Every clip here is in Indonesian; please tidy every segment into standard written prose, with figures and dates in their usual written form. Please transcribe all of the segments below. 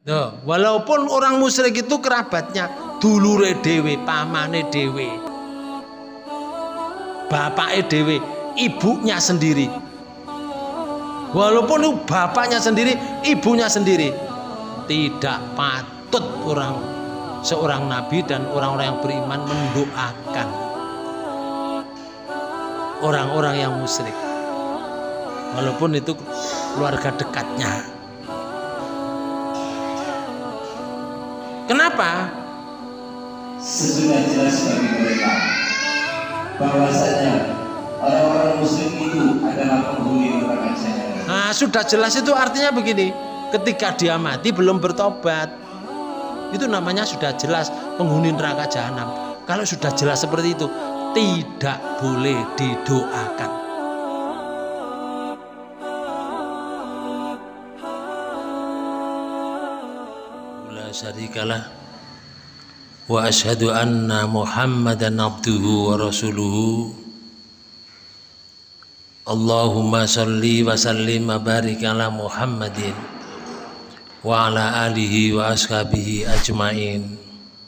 Tuh, walaupun orang musyrik itu kerabatnya, dulure dhewe, pamane dhewe, bapake dhewe, ibunya sendiri. Walaupun itu bapaknya sendiri, ibunya sendiri, tidak patut seorang nabi dan orang-orang yang beriman mendoakan orang-orang yang musyrik, walaupun itu keluarga dekatnya. Kenapa? Sesudah jelas bagi mereka bahwasanya orang-orang musyrik itu adalah penghuni neraka jahanam. Nah, sudah jelas itu artinya begini, ketika dia mati belum bertobat, itu namanya sudah jelas penghuni neraka jahanam. Kalau sudah jelas seperti itu, tidak boleh didoakan. La syarikalah wa asyhadu anna Muhammadan abduhu wa rasuluhu. Allahumma sholli wa sallim wa barik ala Muhammadin wa ala alihi wa ashabihi ajmain.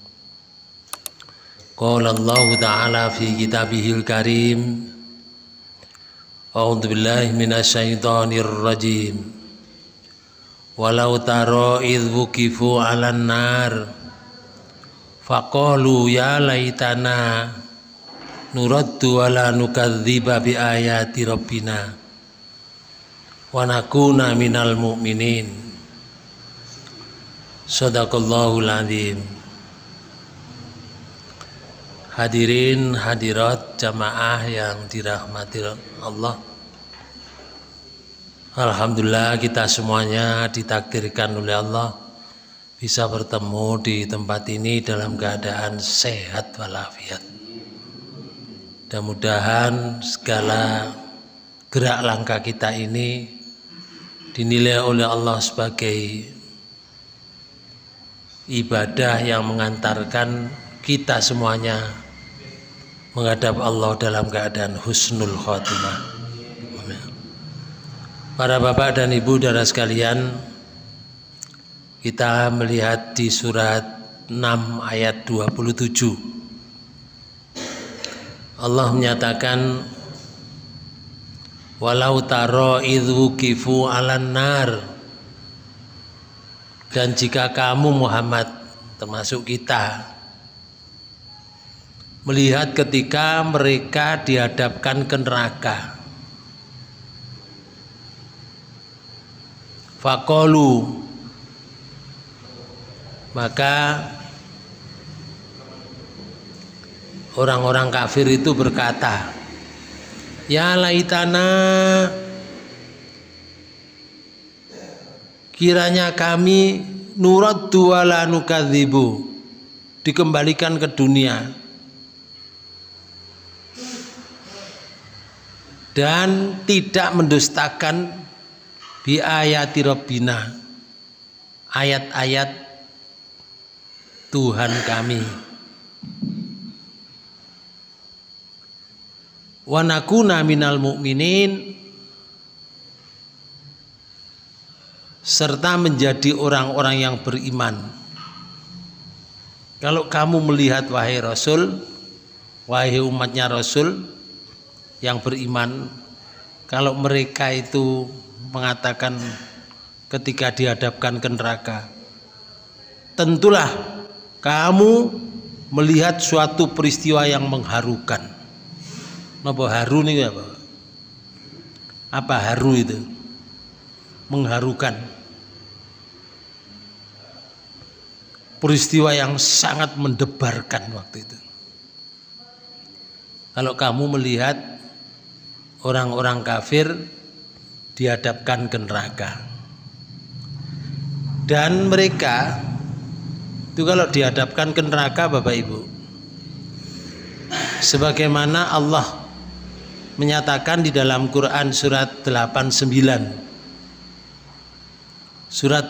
Qala Allah ta'ala fi kitabihil karim, a'udzu billahi minasy syaithanir rajim. Walau taro idh wuqifu 'alan nar faqalu ya laitana nuraddu wala nukadziba bi ayati rabbina wa nakuna minal mu'minin. Shadaqallahul azim. Hadirin hadirat jamaah yang dirahmati Allah, alhamdulillah kita semuanya ditakdirkan oleh Allah bisa bertemu di tempat ini dalam keadaan sehat walafiat. Mudah-mudahan segala gerak langkah kita ini dinilai oleh Allah sebagai ibadah yang mengantarkan kita semuanya menghadap Allah dalam keadaan husnul khotimah. Para bapak dan ibu saudara sekalian, kita melihat di surat 6 ayat 27. Allah menyatakan walau taro idh wuqifu 'alan nar, dan jika kamu Muhammad termasuk kita melihat ketika mereka dihadapkan ke neraka, faqalu, maka orang-orang kafir itu berkata, ya laitana, kiranya kami nuraddu wala nukadzibu, dikembalikan ke dunia dan tidak mendustakan bi ayati rabbina, ayat-ayat Tuhan kami, wa nakuna minal mu'minin, serta menjadi orang-orang yang beriman. Kalau kamu melihat wahai Rasul, wahai umatnya Rasul yang beriman, kalau mereka itu mengatakan ketika dihadapkan ke neraka, tentulah kamu melihat suatu peristiwa yang mengharukan. Apa haru nih apa? Apa haru itu? Mengharukan. Peristiwa yang sangat mendebarkan waktu itu. Kalau kamu melihat orang-orang kafir dihadapkan ke neraka, dan mereka itu kalau dihadapkan ke neraka, Bapak Ibu, sebagaimana Allah menyatakan di dalam Quran surat 89, surat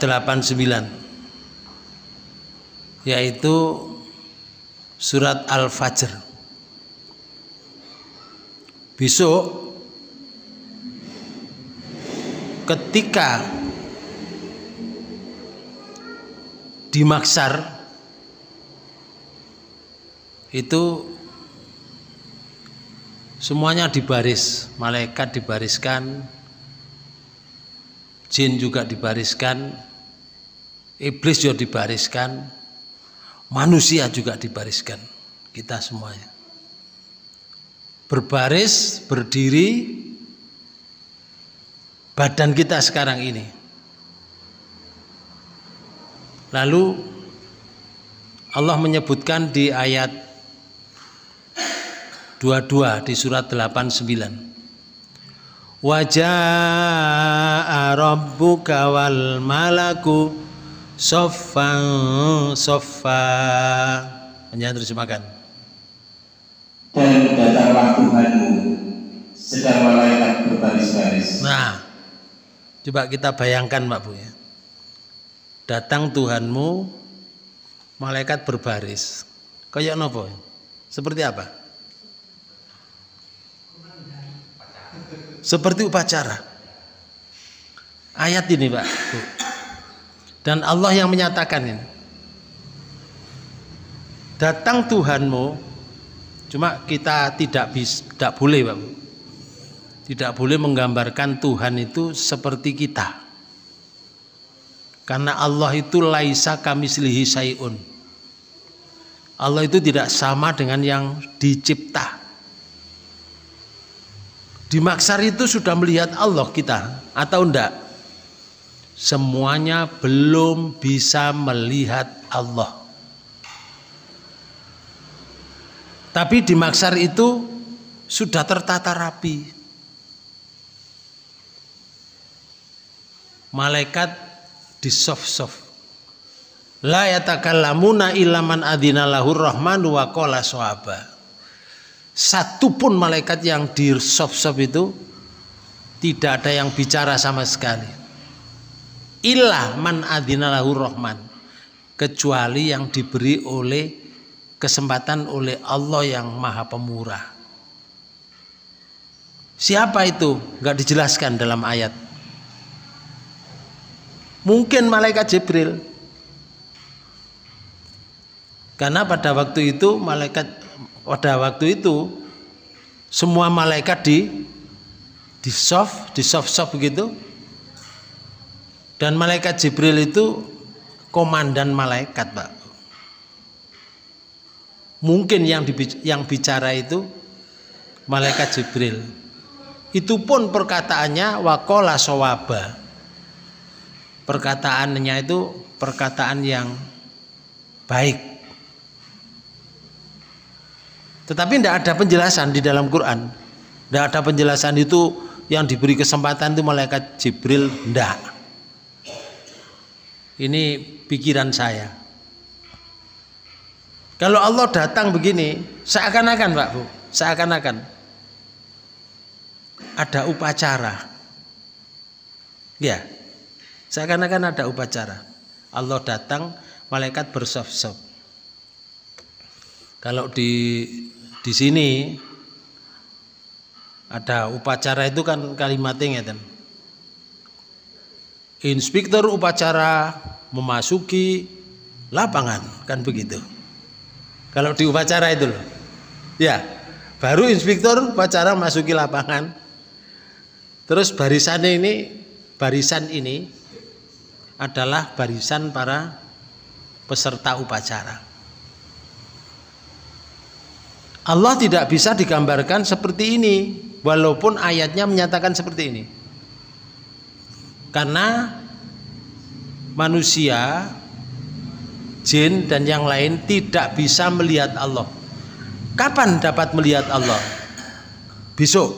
89, yaitu surat Al-Fajr. Besok ketika di mahsyar itu semuanya dibaris, malaikat dibariskan, jin juga dibariskan, iblis juga dibariskan, manusia juga dibariskan, kita semuanya berbaris, berdiri, badan kita sekarang ini. Lalu Allah menyebutkan di ayat 22 di surat 89. Wa jaa rabbuka wal malaku soffan soffa. Panjang terjemahkan. Dan datanglah Tuhanmu sedang malaikat berbaris-baris. Nah, coba kita bayangkan Pak Bu ya. Datang Tuhanmu, malaikat berbaris. Kayak nopo? Seperti apa? Seperti upacara. Ayat ini Pak Bu. Dan Allah yang menyatakan ini. Datang Tuhanmu. Cuma kita tidak boleh Pak Bu. Tidak boleh menggambarkan Tuhan itu seperti kita. Karena Allah itu laisa kamislihi syai'un. Allah itu tidak sama dengan yang dicipta. Di mahsyar itu sudah melihat Allah kita atau enggak? Semuanya belum bisa melihat Allah. Tapi di mahsyar itu sudah tertata rapi. Malaikat di soft-soft. La yatakallamuna illa man adzina lahur rahmanu wa qala shawaba. Satu pun malaikat yang di soft-soft itu tidak ada yang bicara sama sekali. Illa man adzina lahur rahman. Kecuali yang diberi oleh kesempatan oleh Allah yang Maha Pemurah. Siapa itu? Enggak dijelaskan dalam ayat. Mungkin malaikat Jibril. Karena pada waktu itu semua malaikat di soft begitu. Dan malaikat Jibril itu komandan malaikat, Pak. Mungkin yang bicara itu malaikat Jibril. Itu pun perkataannya waqala shawaba. Perkataannya itu perkataan yang baik. Tetapi tidak ada penjelasan di dalam Quran. Tidak ada penjelasan itu yang diberi kesempatan itu malaikat Jibril. Tidak. Ini pikiran saya. Kalau Allah datang begini, seakan-akan Pak Bu, seakan-akan ada upacara. Ya, seakan-akan ada upacara. Allah datang, malaikat bersop-sop. Kalau di sini ada upacara itu kan kalimatnya ngeten. Inspektur upacara memasuki lapangan, kan begitu. Kalau di upacara itu loh. Ya, baru inspektur upacara masuki lapangan. Terus barisan ini adalah barisan para peserta upacara. Allah tidak bisa digambarkan seperti ini, walaupun ayatnya menyatakan seperti ini. Karena manusia, jin dan yang lain tidak bisa melihat Allah. Kapan dapat melihat Allah? Besok.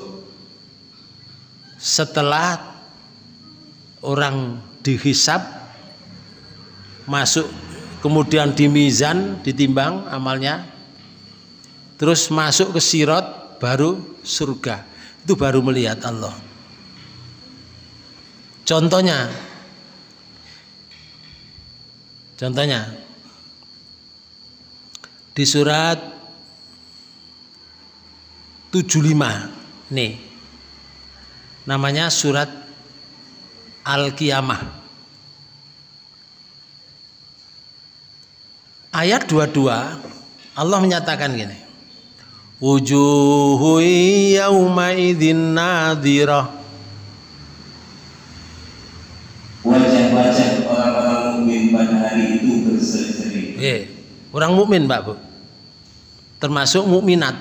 Setelah orang dihisab, masuk, kemudian di mizan, ditimbang amalnya, terus masuk ke sirat, baru surga. Itu baru melihat Allah. Contohnya di surat 75 nih, namanya surat Al-Qiyamah. ayat 22 Allah menyatakan gini. Wujuhu yauma idzin nadhirah. Wajah-wajah orang-orang mukmin pada hari itu berseri-seri. Orang mukmin, Pak Bu. Termasuk mukminat.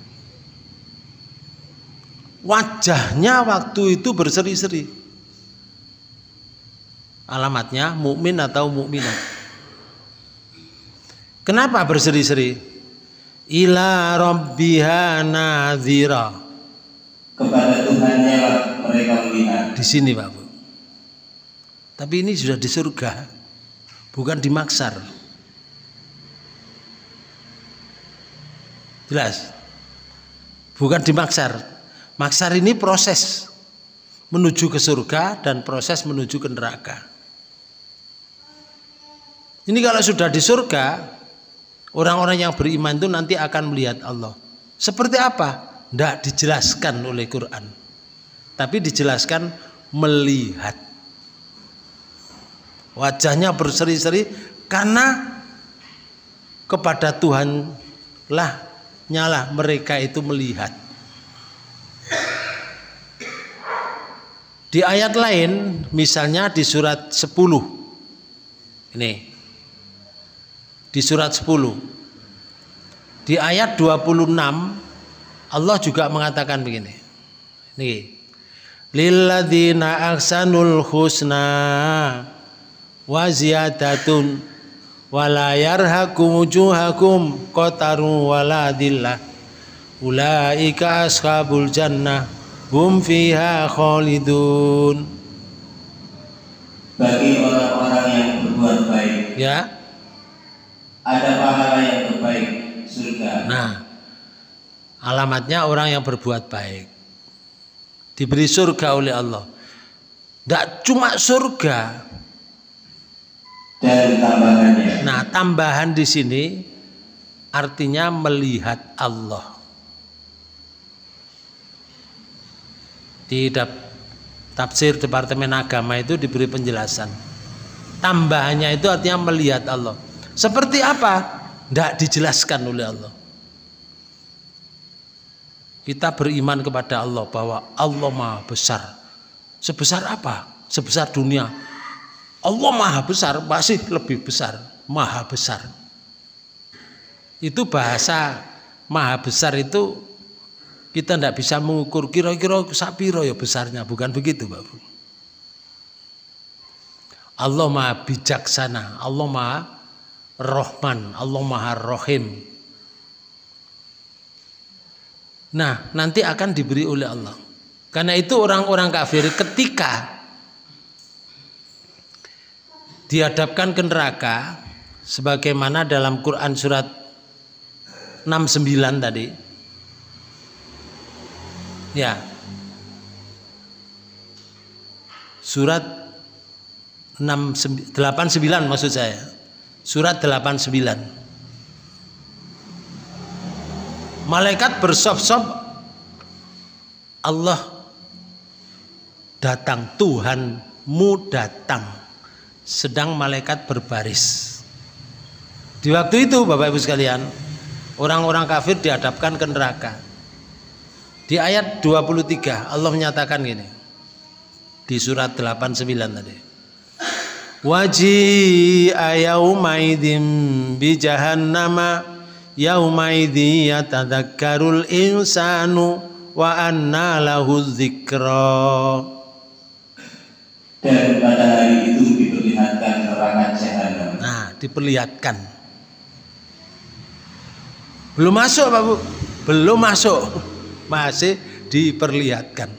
Wajahnya waktu itu berseri-seri. Alamatnya mukmin atau mukminat. Kenapa berseri-seri? Ila rabbiha nadhira. Kepada Tuhannya mereka melihat. Di sini, Pak Bu. Tapi ini sudah di surga, bukan di maksar. Jelas? Bukan di maksar. Maksar ini proses menuju ke surga dan proses menuju ke neraka. Ini kalau sudah di surga, orang-orang yang beriman itu nanti akan melihat Allah. Seperti apa? Tidak dijelaskan oleh Quran. Tapi dijelaskan melihat. Wajahnya berseri-seri karena kepada Tuhan lah nyala mereka itu melihat. Di ayat lain, misalnya di surat 10. Ini. Di surat 10. Di ayat 26 Allah juga mengatakan begini. Nih. Lilladzina ahsanul husna wa ziyadatun wala yarhaqu wujuhakum qatarun wala dhillah ulaika ashabul jannah hum fiha khalidun. Bagi orang-orang yang berbuat baik, ya, ada pahala yang terbaik, surga. Nah, alamatnya orang yang berbuat baik diberi surga oleh Allah. Tidak cuma surga. Dan tambahannya. Nah, tambahan di sini artinya melihat Allah. Di tafsir Departemen Agama itu diberi penjelasan. Tambahannya itu artinya melihat Allah. Seperti apa? Tidak dijelaskan oleh Allah. Kita beriman kepada Allah bahwa Allah Maha Besar. Sebesar apa? Sebesar dunia. Allah Maha Besar, masih lebih besar, Maha Besar. Itu bahasa Maha Besar itu kita tidak bisa mengukur kira-kira sapiro ya besarnya, bukan begitu, Bapak. Allah Maha Bijaksana, Allah Maha Rahman, Allah Maha Rahim. Nah, nanti akan diberi oleh Allah. Karena itu orang-orang kafir ketika dihadapkan ke neraka sebagaimana dalam Quran surat 69 tadi. Ya. Surat 89 maksud saya. Surat 89. Malaikat bersop-sop, Allah datang, Tuhanmu datang. Sedang malaikat berbaris. Di waktu itu Bapak Ibu sekalian, orang-orang kafir dihadapkan ke neraka. Di ayat 23 Allah menyatakan gini. Di surat 89 tadi. Waji'a yaumaidin bi jahannama yaumaidhi yatadzakkarul insanu wa anna lahu dzikra. Dan pada hari itu diperlihatkan neraka jahanam. Nah, diperlihatkan. Belum masuk, Pak Bu. Belum masuk. Masih diperlihatkan.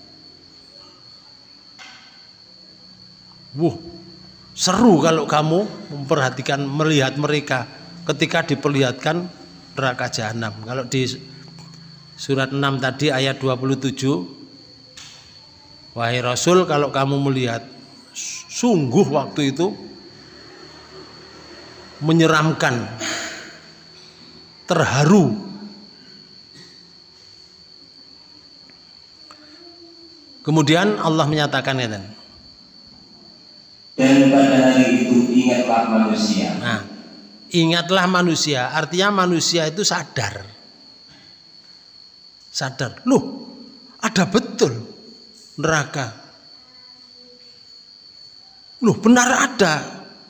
Seru kalau kamu memperhatikan, melihat mereka ketika diperlihatkan neraka jahanam. Kalau di surat 6 tadi ayat 27, wahai Rasul, kalau kamu melihat, sungguh waktu itu menyeramkan, terharu. Kemudian Allah menyatakan ya, dan pada hari itu ingatlah manusia. Nah, Ingatlah manusia, artinya manusia itu sadar. Sadar, loh ada betul neraka. Loh benar ada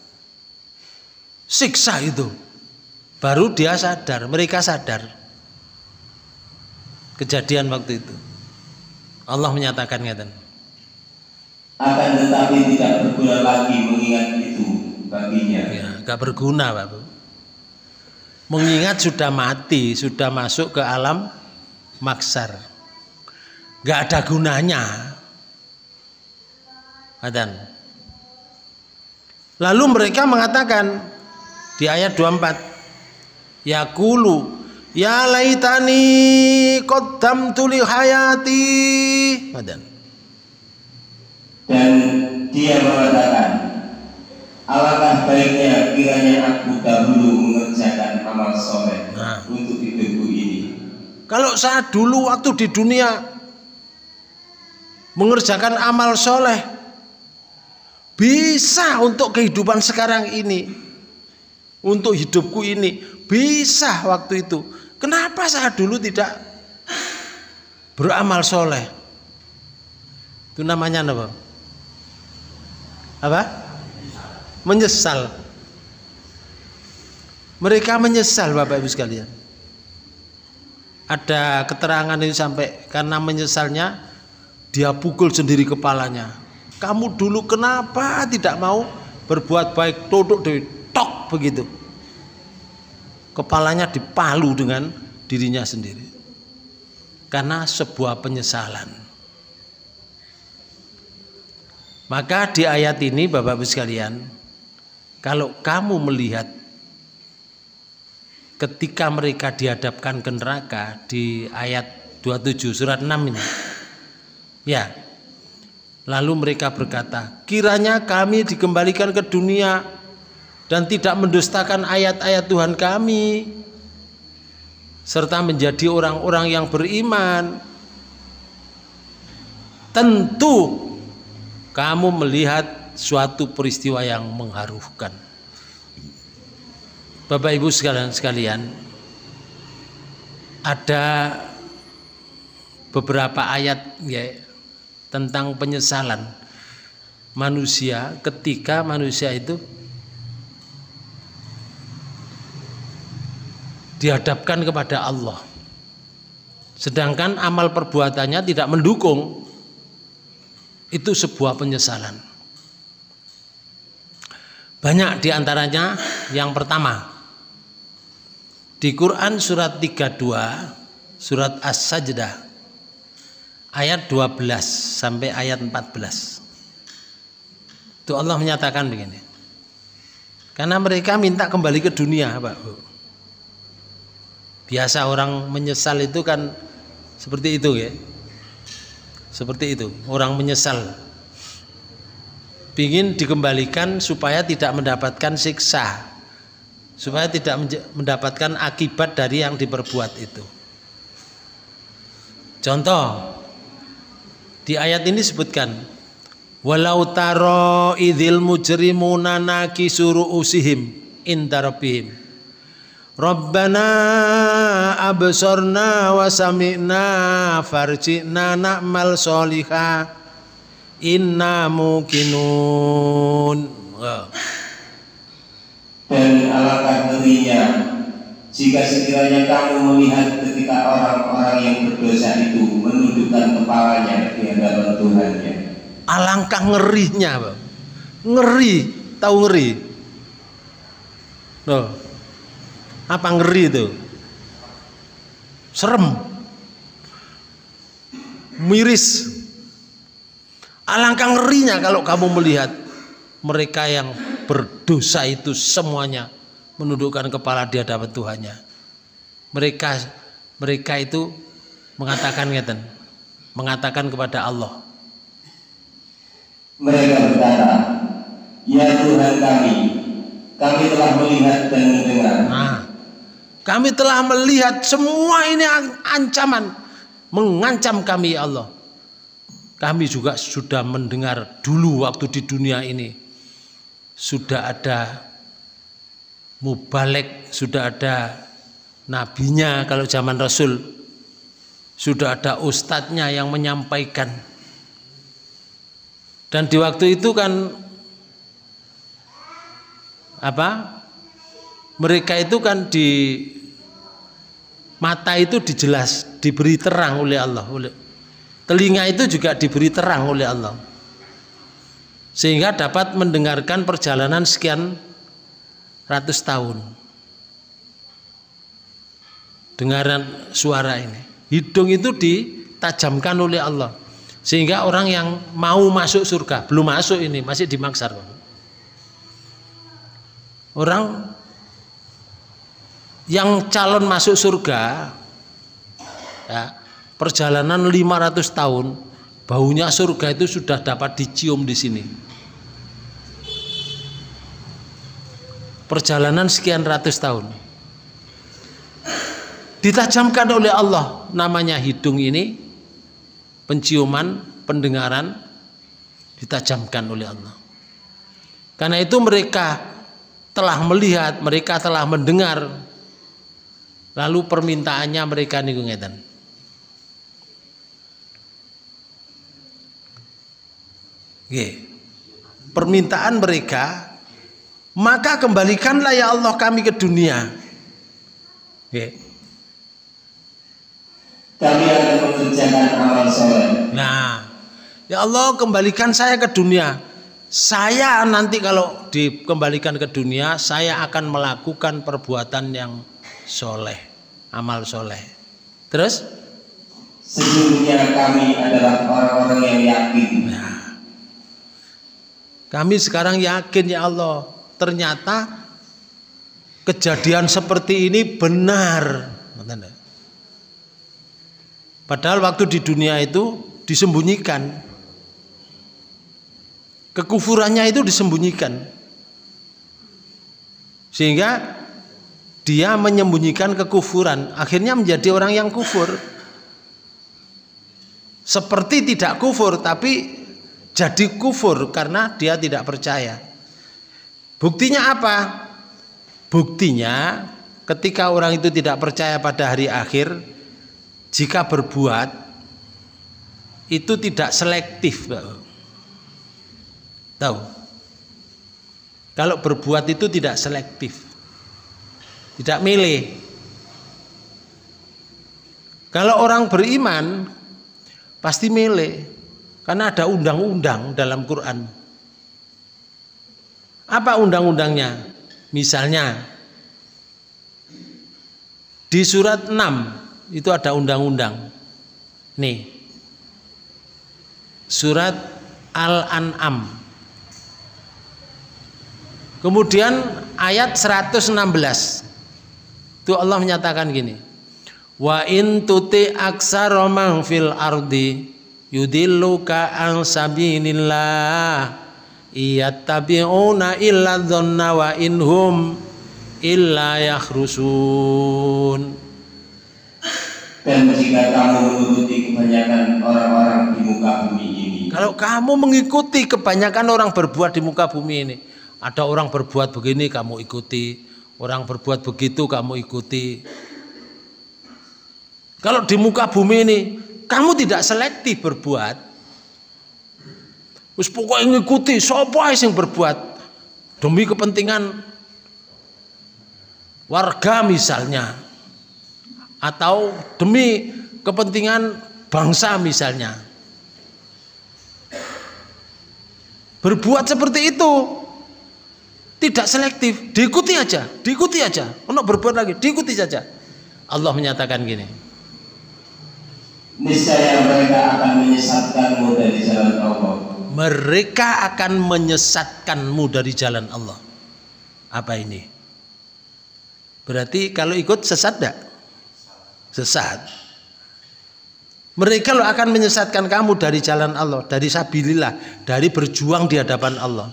siksa itu. Baru dia sadar, mereka sadar. Kejadian waktu itu. Allah menyatakan ngeten. Akan tetapi tidak berguna lagi mengingat itu baginya. Ya, gak berguna, Pak Bu. Mengingat sudah mati, sudah masuk ke alam maksar. Gak ada gunanya. Adan. Lalu mereka mengatakan di ayat 24, yaqulu ya laitani qaddamtu li hayati. Adan. Dan dia mengatakan, alangkah baiknya kiranya aku dahulu mengerjakan amal soleh untuk hidupku ini. Kalau saat dulu waktu di dunia mengerjakan amal soleh, bisa untuk kehidupan sekarang ini, untuk hidupku ini, bisa waktu itu. Kenapa saat dulu tidak beramal soleh? Itu namanya apa? Apa? Menyesal. Mereka menyesal, Bapak Ibu sekalian. Ada keterangan itu sampai karena menyesalnya dia pukul sendiri kepalanya. Kamu dulu kenapa tidak mau berbuat baik? Duduk di tok begitu. Kepalanya dipalu dengan dirinya sendiri. Karena sebuah penyesalan. Maka di ayat ini Bapak Ibu sekalian, kalau kamu melihat ketika mereka dihadapkan ke neraka di ayat 27 surat 6 ini. Ya. Lalu mereka berkata, kiranya kami dikembalikan ke dunia dan tidak mendustakan ayat-ayat Tuhan kami serta menjadi orang-orang yang beriman. Tentu kamu melihat suatu peristiwa yang mengharukan. Bapak Ibu sekalian, ada beberapa ayat ya, tentang penyesalan manusia ketika manusia itu dihadapkan kepada Allah. Sedangkan amal perbuatannya tidak mendukung. Itu sebuah penyesalan. Banyak diantaranya. Yang pertama, di Quran surat 32 surat As-Sajdah ayat 12 sampai ayat 14. Itu Allah menyatakan begini. Karena mereka minta kembali ke dunia, Pak Bu. Biasa orang menyesal itu kan seperti itu ya. Seperti itu, orang menyesal. Ingin dikembalikan supaya tidak mendapatkan siksa. Supaya tidak mendapatkan akibat dari yang diperbuat itu. Contoh, di ayat ini disebutkan, walau taro idzil mujrimuna nakisu ru'usihim inda rabbihim Rabbana absorna wa sami'na farji'na na'mal sholiha inna muqinun. Dan alangkah ngerinya jika sekiranya kamu melihat ketika orang-orang yang berdosa itu menundukkan kepalanya di hadapan Tuhannya. Alangkah ngerinya, Bang. Ngeri, tahu ngeri? Loh. Apa ngeri itu? Serem. Miris. Alangkah ngerinya kalau kamu melihat mereka yang berdosa itu semuanya menundukkan kepala di hadapan Tuhannya. Mereka itu mengatakan kepada Allah. Mereka berkata, ya Tuhan kami telah melihat dan mendengar. Kami telah melihat semua ini ancaman, mengancam kami ya Allah. Kami juga sudah mendengar dulu waktu di dunia ini sudah ada mubalek, sudah ada nabinya kalau zaman Rasul, sudah ada ustadznya yang menyampaikan. Dan di waktu itu kan mereka itu kan di mata itu diberi terang oleh Allah, telinga itu juga diberi terang oleh Allah, sehingga dapat mendengarkan perjalanan sekian ratus tahun. Dengaran suara ini, hidung itu ditajamkan oleh Allah, sehingga orang yang mau masuk surga, belum masuk ini, masih dimaksar. Orang yang calon masuk surga, ya, perjalanan 500 tahun, baunya surga itu sudah dapat dicium di sini. Perjalanan sekian ratus tahun, ditajamkan oleh Allah, namanya hidung ini, penciuman, pendengaran, ditajamkan oleh Allah. Karena itu mereka telah melihat, mereka telah mendengar, lalu permintaannya mereka niku ngeten. Permintaan mereka, maka kembalikanlah ya Allah kami ke dunia. Kami akan mengerjakan amal soleh. Nah, ya Allah kembalikan saya ke dunia. Saya nanti kalau dikembalikan ke dunia, saya akan melakukan perbuatan yang soleh, amal soleh. Terus? Sesungguhnya kami adalah orang-orang yang yakin. Nah, kami sekarang yakin ya Allah, ternyata kejadian seperti ini benar. Padahal waktu di dunia itu disembunyikan, kekufurannya itu disembunyikan, sehingga dia menyembunyikan kekufuran, akhirnya menjadi orang yang kufur. Seperti tidak kufur, tapi jadi kufur karena dia tidak percaya. Buktinya apa? Buktinya ketika orang itu tidak percaya pada hari akhir, jika berbuat itu tidak selektif. Tahu? Kalau berbuat itu tidak selektif, tidak milih. Kalau orang beriman pasti milih, karena ada undang-undang dalam Quran. Apa undang-undangnya? Misalnya di surat 6 itu ada undang-undang. Nih, surat Al-An'am. Kemudian ayat 116 itu Allah menyatakan gini, wa in tuti aksara man fil ardi yudilluka an sabilillah iyattabi'una illa dhanna wa inhum illa yakhrusun. Dan jika kamu mengikuti kebanyakan orang-orang di muka bumi ini, kalau kamu mengikuti kebanyakan orang berbuat di muka bumi ini, ada orang berbuat begini kamu ikuti, orang berbuat begitu kamu ikuti. Kalau di muka bumi ini kamu tidak selektif berbuat, wis pokoknya ngikuti sapa sing berbuat demi kepentingan warga misalnya, atau demi kepentingan bangsa misalnya. Berbuat seperti itu tidak selektif, diikuti aja, untuk berbuat lagi, diikuti saja. Allah menyatakan gini, niscaya mereka akan menyesatkanmu dari jalan Allah. Mereka akan menyesatkanmu dari jalan Allah. Apa ini? Berarti kalau ikut sesat enggak? Sesat. Mereka akan menyesatkan kamu dari jalan Allah, dari sabilillah, dari berjuang di hadapan Allah.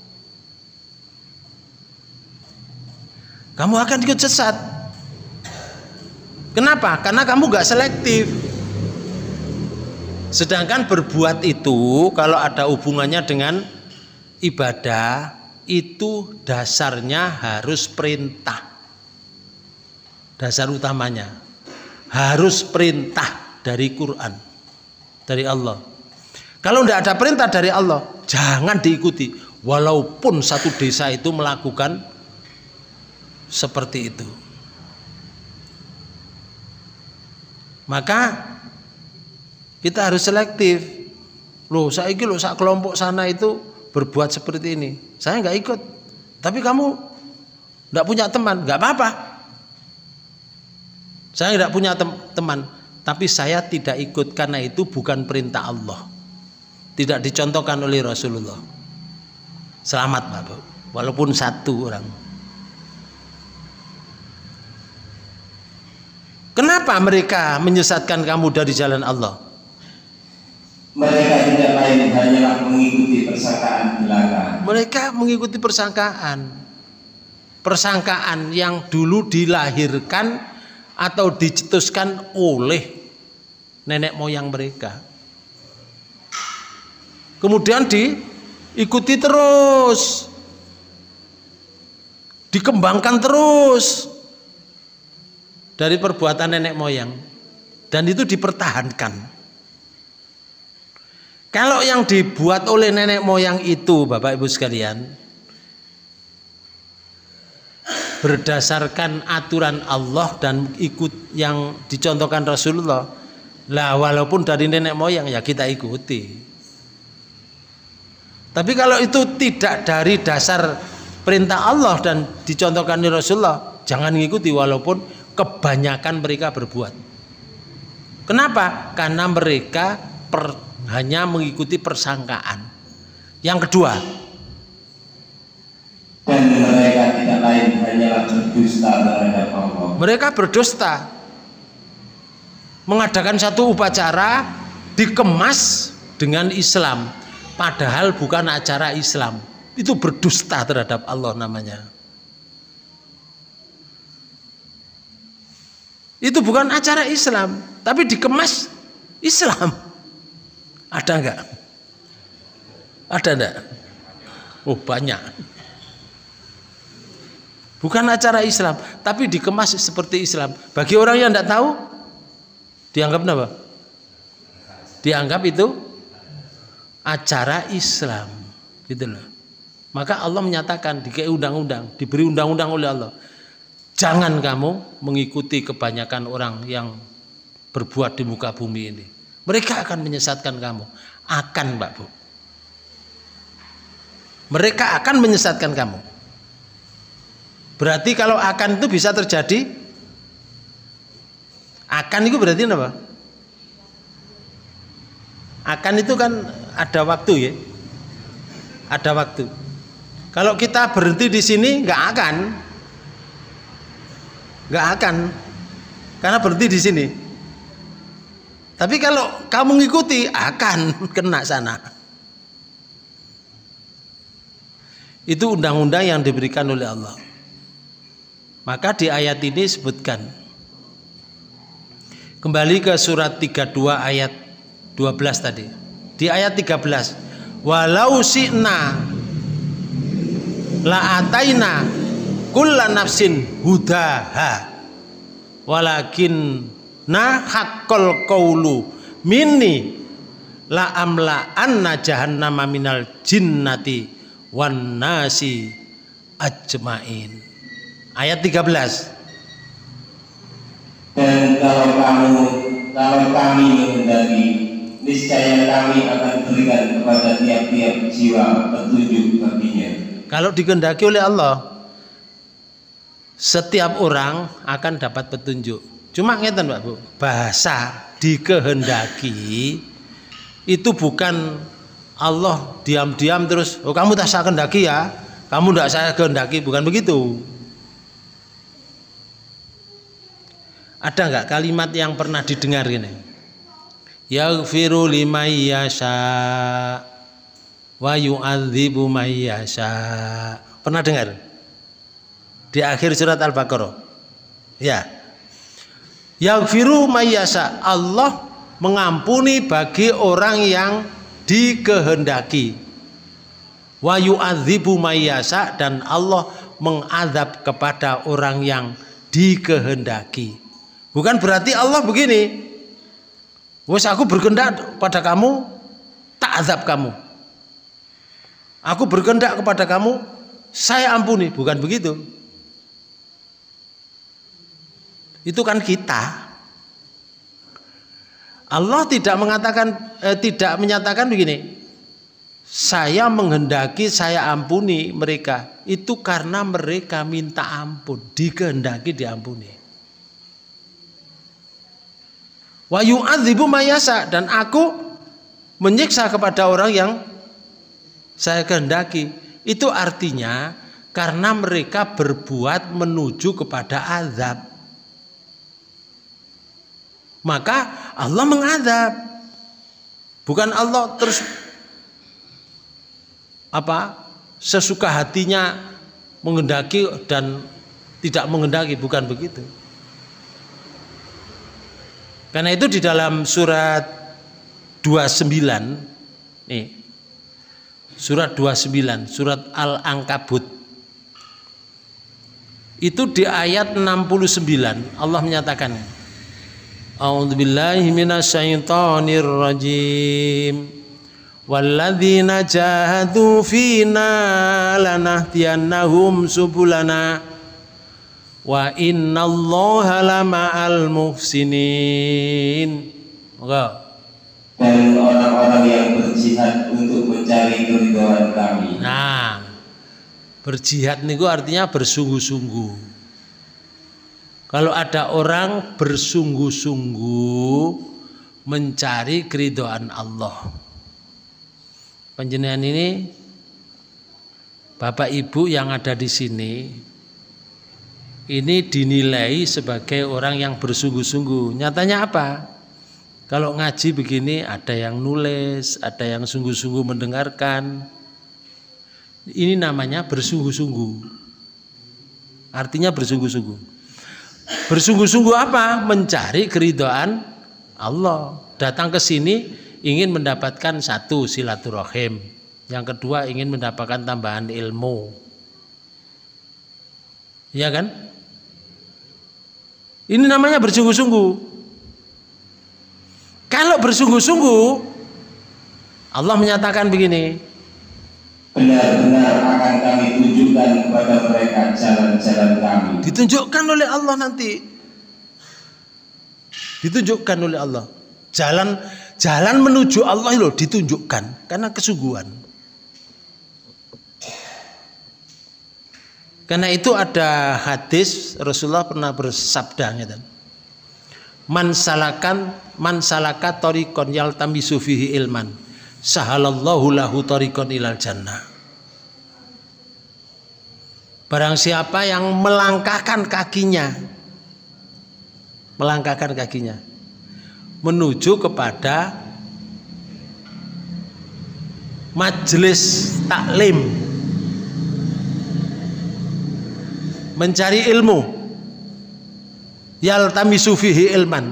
Kamu akan ikut sesat. Kenapa? Karena kamu gak selektif. Sedangkan berbuat itu kalau ada hubungannya dengan ibadah, itu dasarnya harus perintah. Dasar utamanya harus perintah dari Quran, dari Allah. Kalau tidak ada perintah dari Allah, jangan diikuti. Walaupun satu desa itu melakukan seperti itu. Maka kita harus selektif. Loh, saiki loh sak kelompok sana itu berbuat seperti ini. Saya nggak ikut. Tapi kamu nggak punya teman, nggak apa-apa. Saya tidak punya teman, tapi saya tidak ikut karena itu bukan perintah Allah. Tidak dicontohkan oleh Rasulullah. Selamat Bapak, walaupun satu orang. Kenapa mereka menyesatkan kamu dari jalan Allah? Mereka tidak lain hanyalah mengikuti persangkaan belaka. Mereka mengikuti persangkaan. Persangkaan yang dulu dilahirkan atau dicetuskan oleh nenek moyang mereka. Kemudian diikuti terus, dikembangkan terus dari perbuatan nenek moyang, dan itu dipertahankan. Kalau yang dibuat oleh nenek moyang itu, Bapak Ibu sekalian, berdasarkan aturan Allah dan ikut yang dicontohkan Rasulullah, lah walaupun dari nenek moyang ya kita ikuti. Tapi kalau itu tidak dari dasar perintah Allah dan dicontohkan oleh Rasulullah, jangan mengikuti walaupun kebanyakan mereka berbuat. Kenapa? Karena mereka hanya mengikuti persangkaan. Yang kedua, dan mereka tidak lain hanyalah berdusta terhadap Allah. Mereka berdusta. Mengadakan satu upacara dikemas dengan Islam, padahal bukan acara Islam. Itu berdusta terhadap Allah namanya. Itu bukan acara Islam, tapi dikemas Islam. Ada enggak? Ada enggak? Oh, banyak. Bukan acara Islam, tapi dikemas seperti Islam. Bagi orang yang tidak tahu, dianggap apa? Dianggap itu acara Islam, gitu loh. Maka Allah menyatakan di undang-undang, diberi undang-undang oleh Allah, jangan kamu mengikuti kebanyakan orang yang berbuat di muka bumi ini. Mereka akan menyesatkan kamu. Akan, Mbak Bu. Mereka akan menyesatkan kamu. Berarti kalau akan itu bisa terjadi. Akan itu berarti apa? Akan itu kan ada waktu ya. Ada waktu. Kalau kita berhenti di sini nggak akan. Nggak akan. Karena berhenti di sini. Tapi kalau kamu ngikuti akan kena sana. Itu undang-undang yang diberikan oleh Allah. Maka di ayat ini sebutkan. Kembali ke surat 32 ayat 12 tadi. Di ayat 13, walau syi'na la ataina kulla nafsin hudaha walakin na haqqal qawlu minni la amla anna jahannama minal jinnati wan nasi ajmain. Ayat 13. Dan kalau kami menghendaki, niscaya kami akan berikan kepada tiap-tiap jiwa petunjuk baginya. Kalau dikehendaki oleh Allah, setiap orang akan dapat petunjuk. Cuma ngeten Pak Bu, bahasa dikehendaki itu bukan Allah diam-diam terus, oh kamu tak saya kehendaki ya, kamu tidak saya kehendaki, bukan begitu. Ada enggak kalimat yang pernah didengar ini? Yaghfiru liman yasha wa yu'adzibu man yasha. Pernah dengar? Di akhir surat Al-Baqarah. Ya. Yaghfiru man yasha. Allah mengampuni bagi orang yang dikehendaki. Wa yu'adzibu mayyasha, dan Allah mengadab kepada orang yang dikehendaki. Bukan berarti Allah begini, wes aku berkehendak pada kamu, tak azab kamu. Aku berkehendak kepada kamu, saya ampuni. Bukan begitu. Itu kan kita. Allah tidak menyatakan begini, saya menghendaki, saya ampuni mereka. Itu karena mereka minta ampun, dikehendaki diampuni. Wa yu'adzibu mayyasha, dan aku menyiksa kepada orang yang saya kehendaki. Itu artinya karena mereka berbuat menuju kepada azab, maka Allah mengadab. Bukan Allah terus sesuka hatinya menghendaki dan tidak menghendaki, bukan begitu. Karena itu di dalam surat 29 nih, surat 29, surat Al-Ankabut, itu di ayat 69 Allah menyatakan, A'udzubillahi minasyaitonir rajim. Walladzina jahadu fina lanahdiyannahum subulana wa innallaha lama'al muhsinin. Dan orang-orang yang berjihad untuk mencari keridhaan kami. Nah, berjihad niku artinya bersungguh-sungguh. Kalau ada orang bersungguh-sungguh mencari keridhaan Allah, panjenengan ini Bapak Ibu yang ada di sini ini dinilai sebagai orang yang bersungguh-sungguh. Nyatanya apa? Kalau ngaji begini ada yang nulis, ada yang sungguh-sungguh mendengarkan. Ini namanya bersungguh-sungguh. Artinya bersungguh-sungguh. Bersungguh-sungguh apa? Mencari keridhaan Allah. Datang ke sini ingin mendapatkan satu, silaturahim. Yang kedua ingin mendapatkan tambahan ilmu. Iya kan? Ini namanya bersungguh-sungguh. Kalau bersungguh-sungguh, Allah menyatakan begini, benar-benar akan kami tunjukkan kepada mereka jalan-jalan kami. Ditunjukkan oleh Allah nanti. Ditunjukkan oleh Allah. Jalan menuju Allah itu ditunjukkan karena kesungguhan. Karena itu ada hadis Rasulullah pernah bersabda gitu. Man salaka tariqan yaltamisu fihi ilman sahalallahu lahu tariqan ilal jannah. Barang siapa yang melangkahkan kakinya menuju kepada majelis taklim, mencari ilmu, yaltamisu fihi ilman,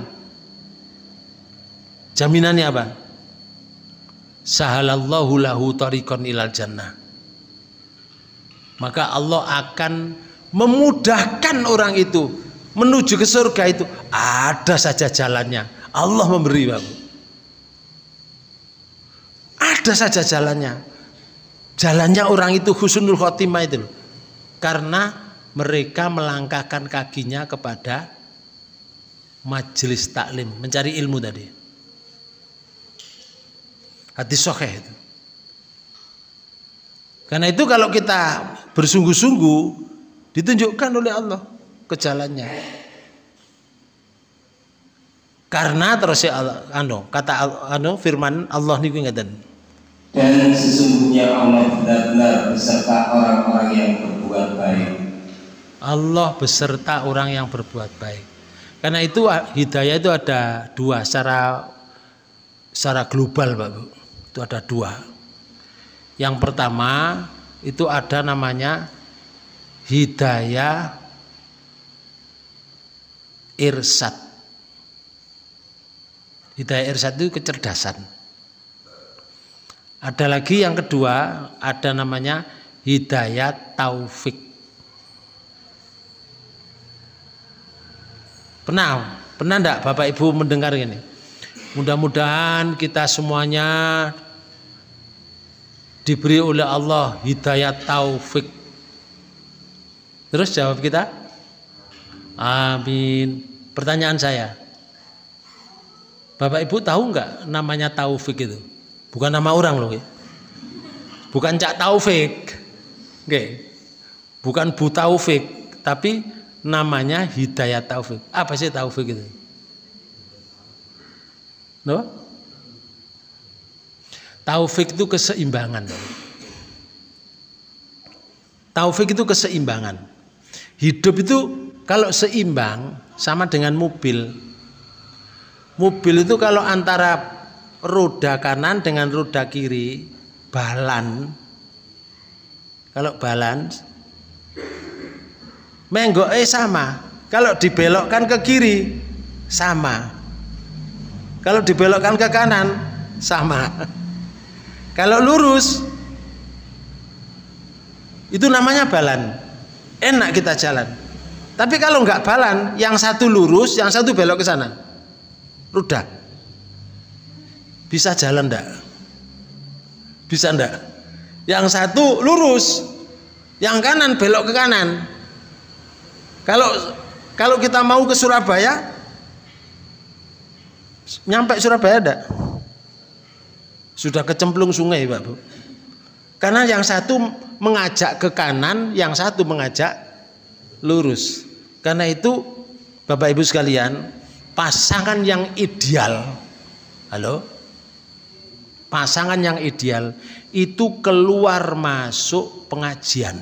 jaminannya apa? Sahalallahu lahu tariqan ilal jannah. Maka Allah akan memudahkan orang itu menuju ke surga itu. Ada saja jalannya. Allah memberi, Bapak. Ada saja jalannya. Jalannya orang itu husnul khotimah itu. Karena mereka melangkahkan kakinya kepada majelis taklim, mencari ilmu tadi. Hadis sahih itu. Karena itu kalau kita bersungguh-sungguh ditunjukkan oleh Allah ke jalannya. Karena terus firman Allah niku ngeten. Dan sesungguhnya Allah benar-benar beserta orang-orang yang berbuat baik. Allah beserta orang yang berbuat baik. Karena itu hidayah itu ada dua secara global, Pak Bu. Itu ada dua. Yang pertama itu ada namanya hidayah irsad. Hidayah irsad itu kecerdasan. Ada lagi yang kedua, ada namanya hidayat taufik. Pernah enggak Bapak Ibu mendengar ini? Mudah-mudahan kita semuanya diberi oleh Allah hidayat taufik. Terus jawab kita, amin. Pertanyaan saya, Bapak Ibu tahu nggak namanya taufik itu? Bukan nama orang loh ya. Bukan Cak Taufik. Oke. Bukan Bu Taufik, tapi namanya hidayat taufik. Apa sih taufik itu? No? Taufik itu keseimbangan. Taufik itu keseimbangan. Hidup itu kalau seimbang sama dengan mobil. Mobil itu kalau antara roda kanan dengan roda kiri balan. Kalau balance menggoke sama. Kalau dibelokkan ke kiri sama. Kalau dibelokkan ke kanan sama. Kalau lurus itu namanya balan. Enak kita jalan. Tapi kalau nggak balan, yang satu lurus, yang satu belok ke sana. Roda. Bisa jalan enggak? Bisa enggak? Yang satu lurus, yang kanan belok ke kanan. Kalau kita mau ke Surabaya, nyampe Surabaya enggak? Sudah kecemplung sungai, Pak Bu. Karena yang satu mengajak ke kanan, yang satu mengajak lurus. Karena itu Bapak Ibu sekalian, pasangan yang ideal, halo, pasangan yang ideal itu keluar masuk pengajian,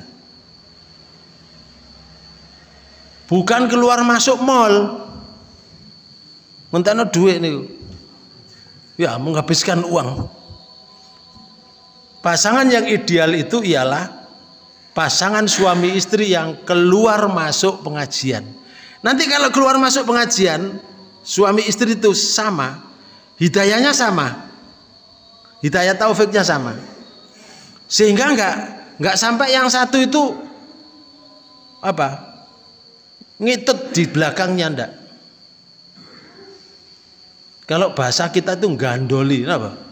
bukan keluar masuk mall. Mentano duit nih, ya menghabiskan uang. Pasangan yang ideal itu ialah pasangan suami istri yang keluar masuk pengajian. Nanti kalau keluar masuk pengajian, suami istri itu sama, hidayahnya sama, hidayah taufiknya sama, sehingga nggak sampai yang satu itu apa ngitut di belakangnya ndak. Kalau bahasa kita itu gandoli, apa?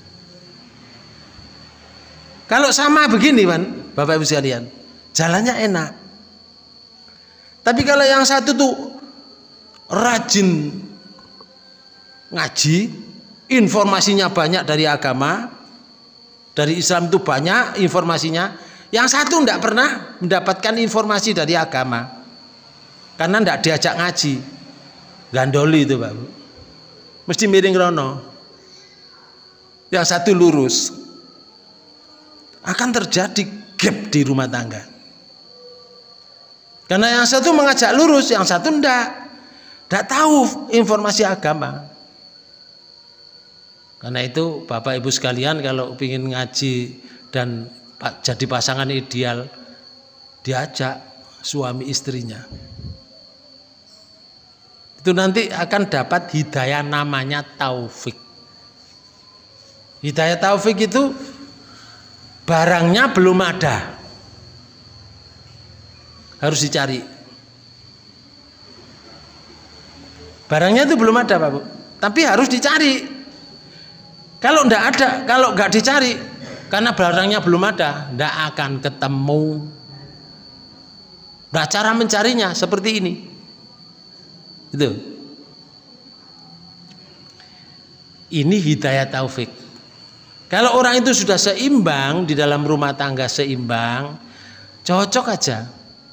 Kalau sama begini kan, Bapak Ibu sekalian, jalannya enak. Tapi kalau yang satu tuh rajin ngaji, informasinya banyak dari agama, dari Islam itu banyak informasinya. Yang satu tidak pernah mendapatkan informasi dari agama, karena tidak diajak ngaji. Gandoli itu Pak Bu. Mesti miring rono. Yang satu lurus. Akan terjadi gap di rumah tangga. Karena yang satu mengajak lurus, yang satu tidak tahu informasi agama. Karena itu Bapak Ibu sekalian, kalau ingin ngaji dan jadi pasangan ideal, diajak suami istrinya. Itu nanti akan dapat hidayah namanya taufik. Hidayah taufik itu barangnya belum ada, harus dicari. Barangnya itu belum ada Pak Bu, tapi harus dicari. Kalau enggak ada, kalau enggak dicari, karena barangnya belum ada, enggak akan ketemu. Nah, cara mencarinya seperti ini. Itu. Ini hidayah taufik. Kalau orang itu sudah seimbang di dalam rumah tangga, seimbang, cocok aja.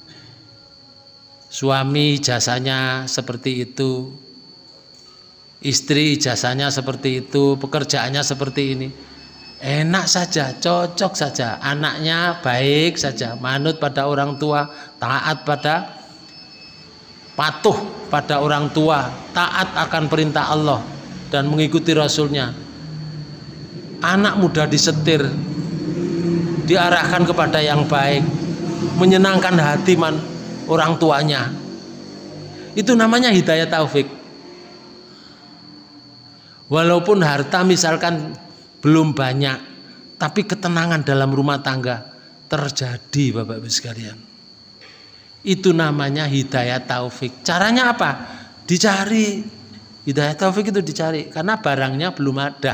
Suami jasanya seperti itu, istri jasanya seperti itu, pekerjaannya seperti ini. Enak saja, cocok saja. Anaknya baik saja, manut pada orang tua, taat pada, patuh pada orang tua, taat akan perintah Allah dan mengikuti Rasulnya. Anak mudah disetir, diarahkan kepada yang baik, menyenangkan hati orang tuanya. Itu namanya hidayah taufik. Walaupun harta misalkan belum banyak, tapi ketenangan dalam rumah tangga terjadi, Bapak Ibu sekalian. Itu namanya hidayah taufik. Caranya apa? Dicari. Hidayah taufik itu dicari karena barangnya belum ada.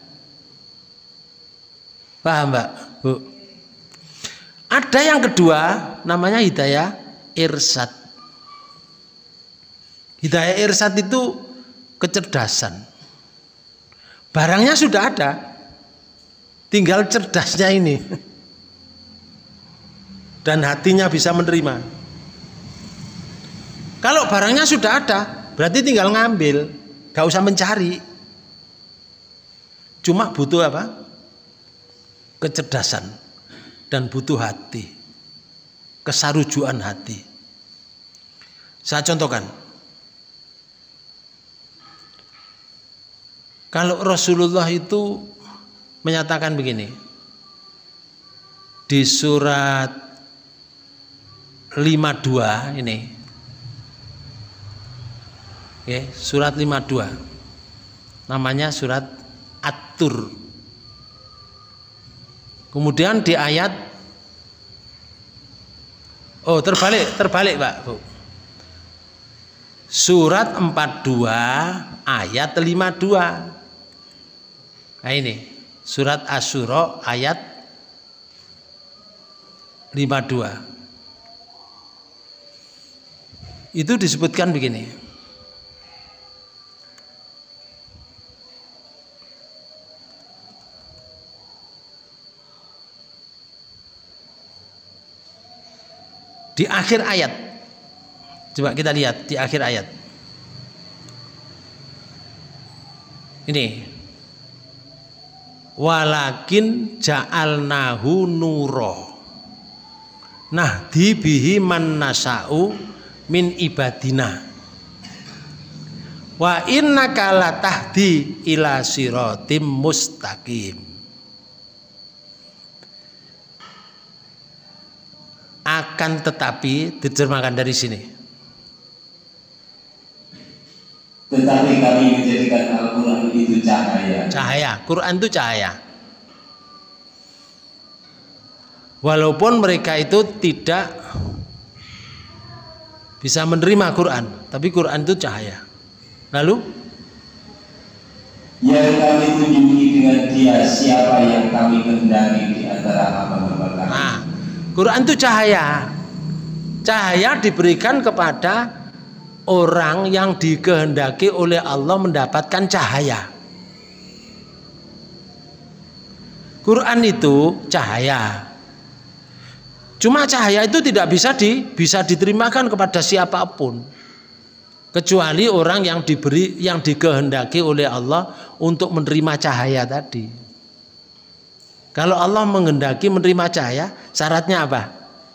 Paham, Mbak? Bu. Ada yang kedua namanya hidayah irsyad. Hidayah irsyad itu kecerdasan. Barangnya sudah ada, tinggal cerdasnya ini. Dan hatinya bisa menerima. Kalau barangnya sudah ada, berarti tinggal ngambil, gak usah mencari. Cuma butuh apa? Kecerdasan dan butuh hati, kesarujuan hati. Saya contohkan. Kalau Rasulullah itu menyatakan begini di surat 52 ini, oke, surat 52 namanya surat At-Tur. Kemudian di ayat terbalik Pak, Bu. Surat 42 ayat 52. Nah ini surat Asy-Syura ayat 52. Itu disebutkan begini. Di akhir ayat. Coba kita lihat di akhir ayat. Ini. Walakin ja'alnahu nuro nahdi bihi man nasa'u min ibadina wa innaka latahdi ila siratim mustaqim. Akan tetapi diterjemahkan dari sini. Tetapi kami menjadikan Al-Quran itu cahaya. Cahaya, Quran itu cahaya. Walaupun mereka itu tidak bisa menerima Quran, tapi Quran itu cahaya. Lalu yang kami tunjuki dengan dia siapa yang kami kehendaki di antara hamba-hamba kami. Nah, Quran itu cahaya. Cahaya diberikan kepada orang yang dikehendaki oleh Allah mendapatkan cahaya. Quran itu cahaya. Cuma cahaya itu tidak bisa diterimakan kepada siapapun kecuali orang yang dikehendaki oleh Allah untuk menerima cahaya tadi. Kalau Allah menghendaki menerima cahaya, syaratnya apa?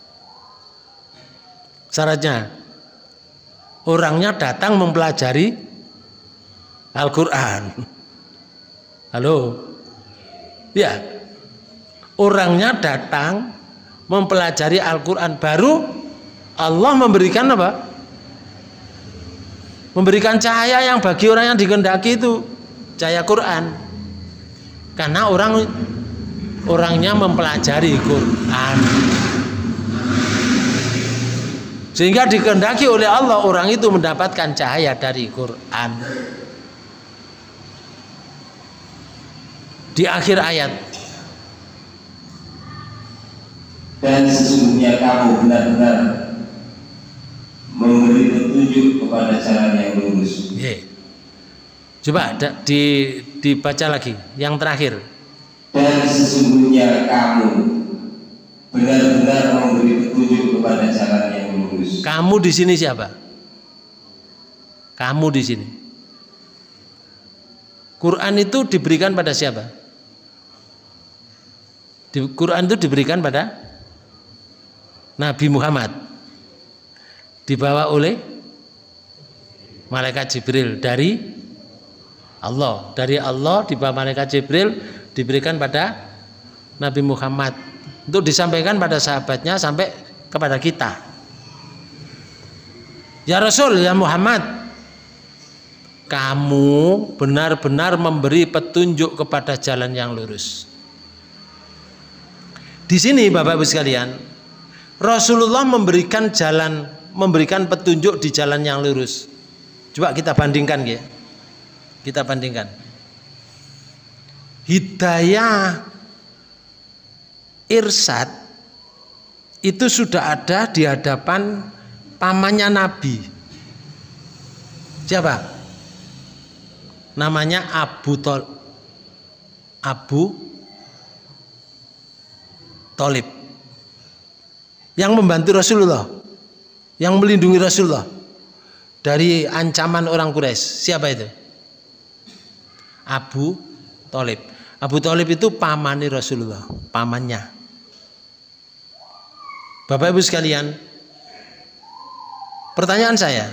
Syaratnya orangnya datang mempelajari Al-Quran. Halo? Ya. Orangnya datang mempelajari Al-Quran. Baru Allah memberikan apa? Memberikan cahaya yang bagi orang yang dikehendaki itu. Cahaya Quran. Karena orangnya mempelajari Quran. Sehingga dikehendaki oleh Allah orang itu mendapatkan cahaya dari Quran. Di akhir ayat. Dan sesungguhnya kamu benar-benar memberi petunjuk kepada jalan yang lurus. Coba dibaca lagi yang terakhir. Dan sesungguhnya kamu benar-benar memberi petunjuk kepada jalan yang lurus. Kamu di sini siapa? Kamu di sini. Quran itu diberikan pada siapa? Quran itu diberikan pada Nabi Muhammad. Dibawa oleh malaikat Jibril dari Allah. Dari Allah dibawa malaikat Jibril diberikan pada Nabi Muhammad untuk disampaikan pada sahabatnya sampai kepada kita. Ya Rasul, ya Muhammad, kamu benar-benar memberi petunjuk kepada jalan yang lurus. Di sini Bapak Ibu sekalian, Rasulullah memberikan petunjuk di jalan yang lurus. Coba kita bandingkan ya. Kita bandingkan. Hidayah irsyad itu sudah ada di hadapan pamannya Nabi. Siapa? Namanya Abu Thalib. Yang membantu Rasulullah, yang melindungi Rasulullah dari ancaman orang Quraisy. Siapa itu? Abu Thalib. Abu Thalib itu pamannya Rasulullah, pamannya. Bapak Ibu sekalian, pertanyaan saya,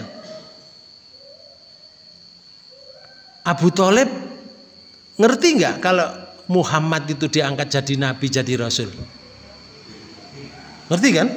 Abu Thalib ngerti nggak kalau Muhammad itu diangkat jadi nabi, jadi rasul? Ngerti kan?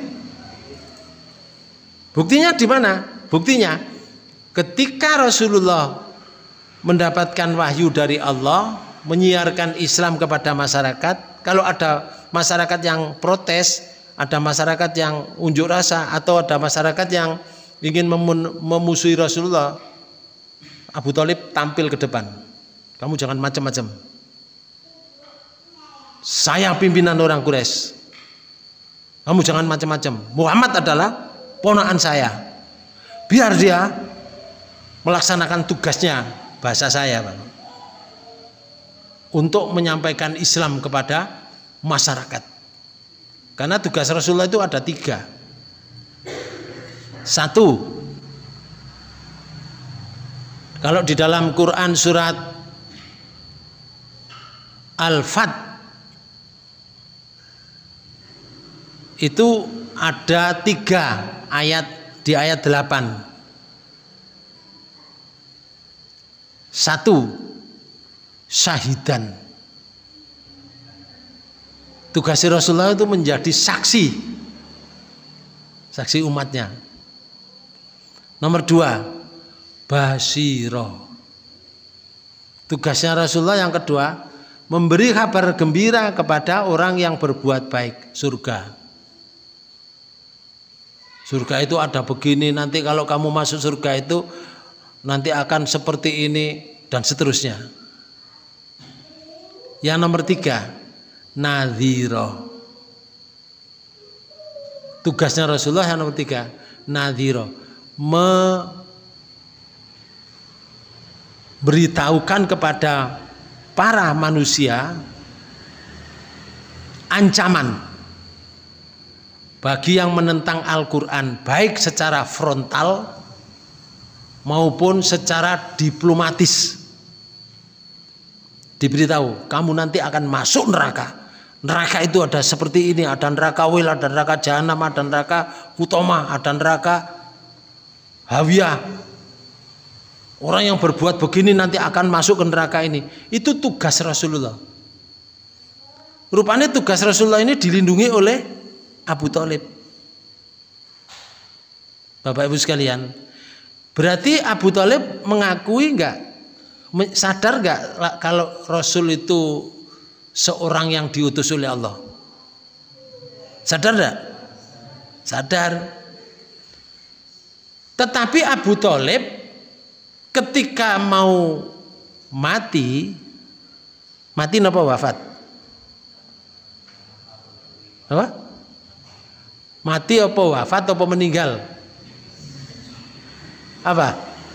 Buktinya di mana? Buktinya ketika Rasulullah mendapatkan wahyu dari Allah, menyiarkan Islam kepada masyarakat, kalau ada masyarakat yang protes, ada masyarakat yang unjuk rasa, atau ada masyarakat yang ingin memusuhi Rasulullah, Abu Thalib tampil ke depan. Kamu jangan macam-macam. Saya pimpinan orang Quraisy. Kamu jangan macam-macam. Muhammad adalah ponakan saya. Biar dia melaksanakan tugasnya, bahasa saya, Pak, untuk menyampaikan Islam kepada masyarakat. Karena tugas Rasulullah itu ada 3. 1, kalau di dalam Quran surat Al-Fat itu ada 3 ayat, di ayat 8. 1, syahidan. Tugas Rasulullah itu menjadi saksi umatnya. Nomor 2, basyiro. Tugasnya Rasulullah yang kedua, memberi kabar gembira kepada orang yang berbuat baik, surga. Surga itu ada begini, nanti kalau kamu masuk surga itu nanti akan seperti ini, dan seterusnya. Yang nomor 3, nadhiro. Tugasnya Rasulullah yang nomor 3, nadhiro, memberitahukan kepada para manusia ancaman bagi yang menentang Al-Quran, baik secara frontal maupun secara diplomatis. Diberitahu, kamu nanti akan masuk neraka. Neraka itu ada seperti ini, ada neraka wil, ada neraka jahanam, ada neraka utama, ada neraka hawiyah. Orang yang berbuat begini nanti akan masuk ke neraka ini. Itu tugas Rasulullah. Rupanya tugas Rasulullah ini dilindungi oleh Abu Thalib. Bapak Ibu sekalian, berarti Abu Thalib mengakui enggak, sadar enggak kalau Rasul itu seorang yang diutus oleh Allah? Sadar enggak? Sadar. Tetapi Abu Thalib ketika mau mati apa wafat? Apa? Mati apa wafat apa meninggal? Apa?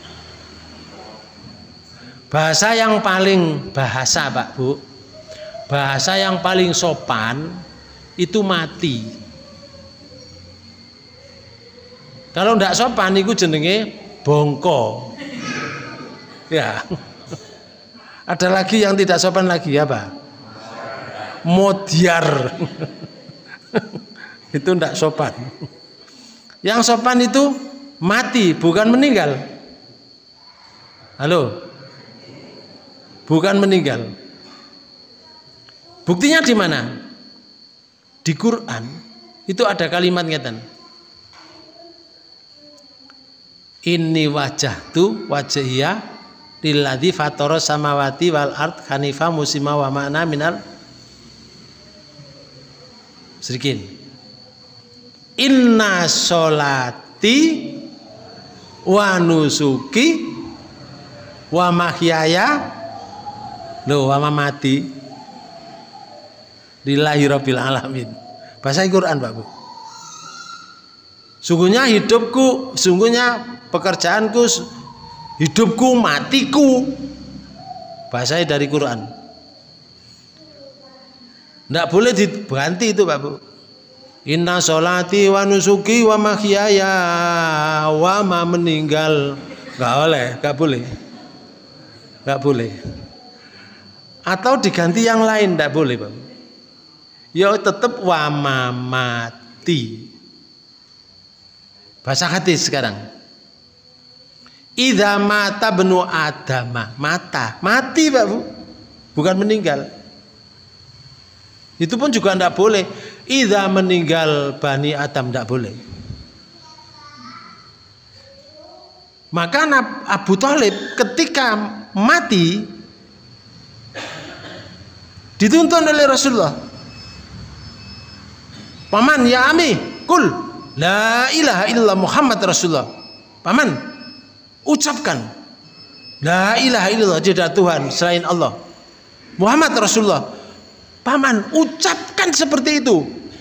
Bahasa yang paling Pak Bu, bahasa yang paling sopan itu mati. Kalau ndak sopan itu jenenge bongko. Ya. Ada lagi yang tidak sopan lagi, apa? Modiar. Itu ndak sopan. Yang sopan itu mati, bukan meninggal. Halo? Bukan meninggal. Buktinya di mana? Di Quran itu ada kalimat ngeten. Inni wajjahtu wajhiya lilladzi fatara samawati wal ard hanifa muslima wa ma'ana minal. Sedikit. Inna sholati wa nusuki wa mahyaya wa mamati lillahi rabbil alamin. Bahasa Quran, Pak Bu. Sungguhnya hidupku, sungguhnya pekerjaanku, hidupku, matiku. Bahasanya dari Quran. Tidak boleh diganti itu, Pak Bu. Inna sholati wa nusuki wa mahyaya wa ma meninggal. Enggak boleh, enggak boleh. Enggak boleh. Atau diganti yang lain, enggak boleh, Pak. Ya tetap wa ma mati. Bahasa hadis sekarang. Idza mata benu adama, mati, Pak Bu. Bukan meninggal. Itu pun juga tidak boleh. Idza meninggal Bani Adam tidak boleh. Maka Abu Thalib ketika mati dituntun oleh Rasulullah. Paman ya ami, kul la ilaha illallah Muhammad Rasulullah. Paman, ucapkan la ilaha illallah, tidak Tuhan selain Allah, Muhammad Rasulullah. Paman, ucapkan seperti itu.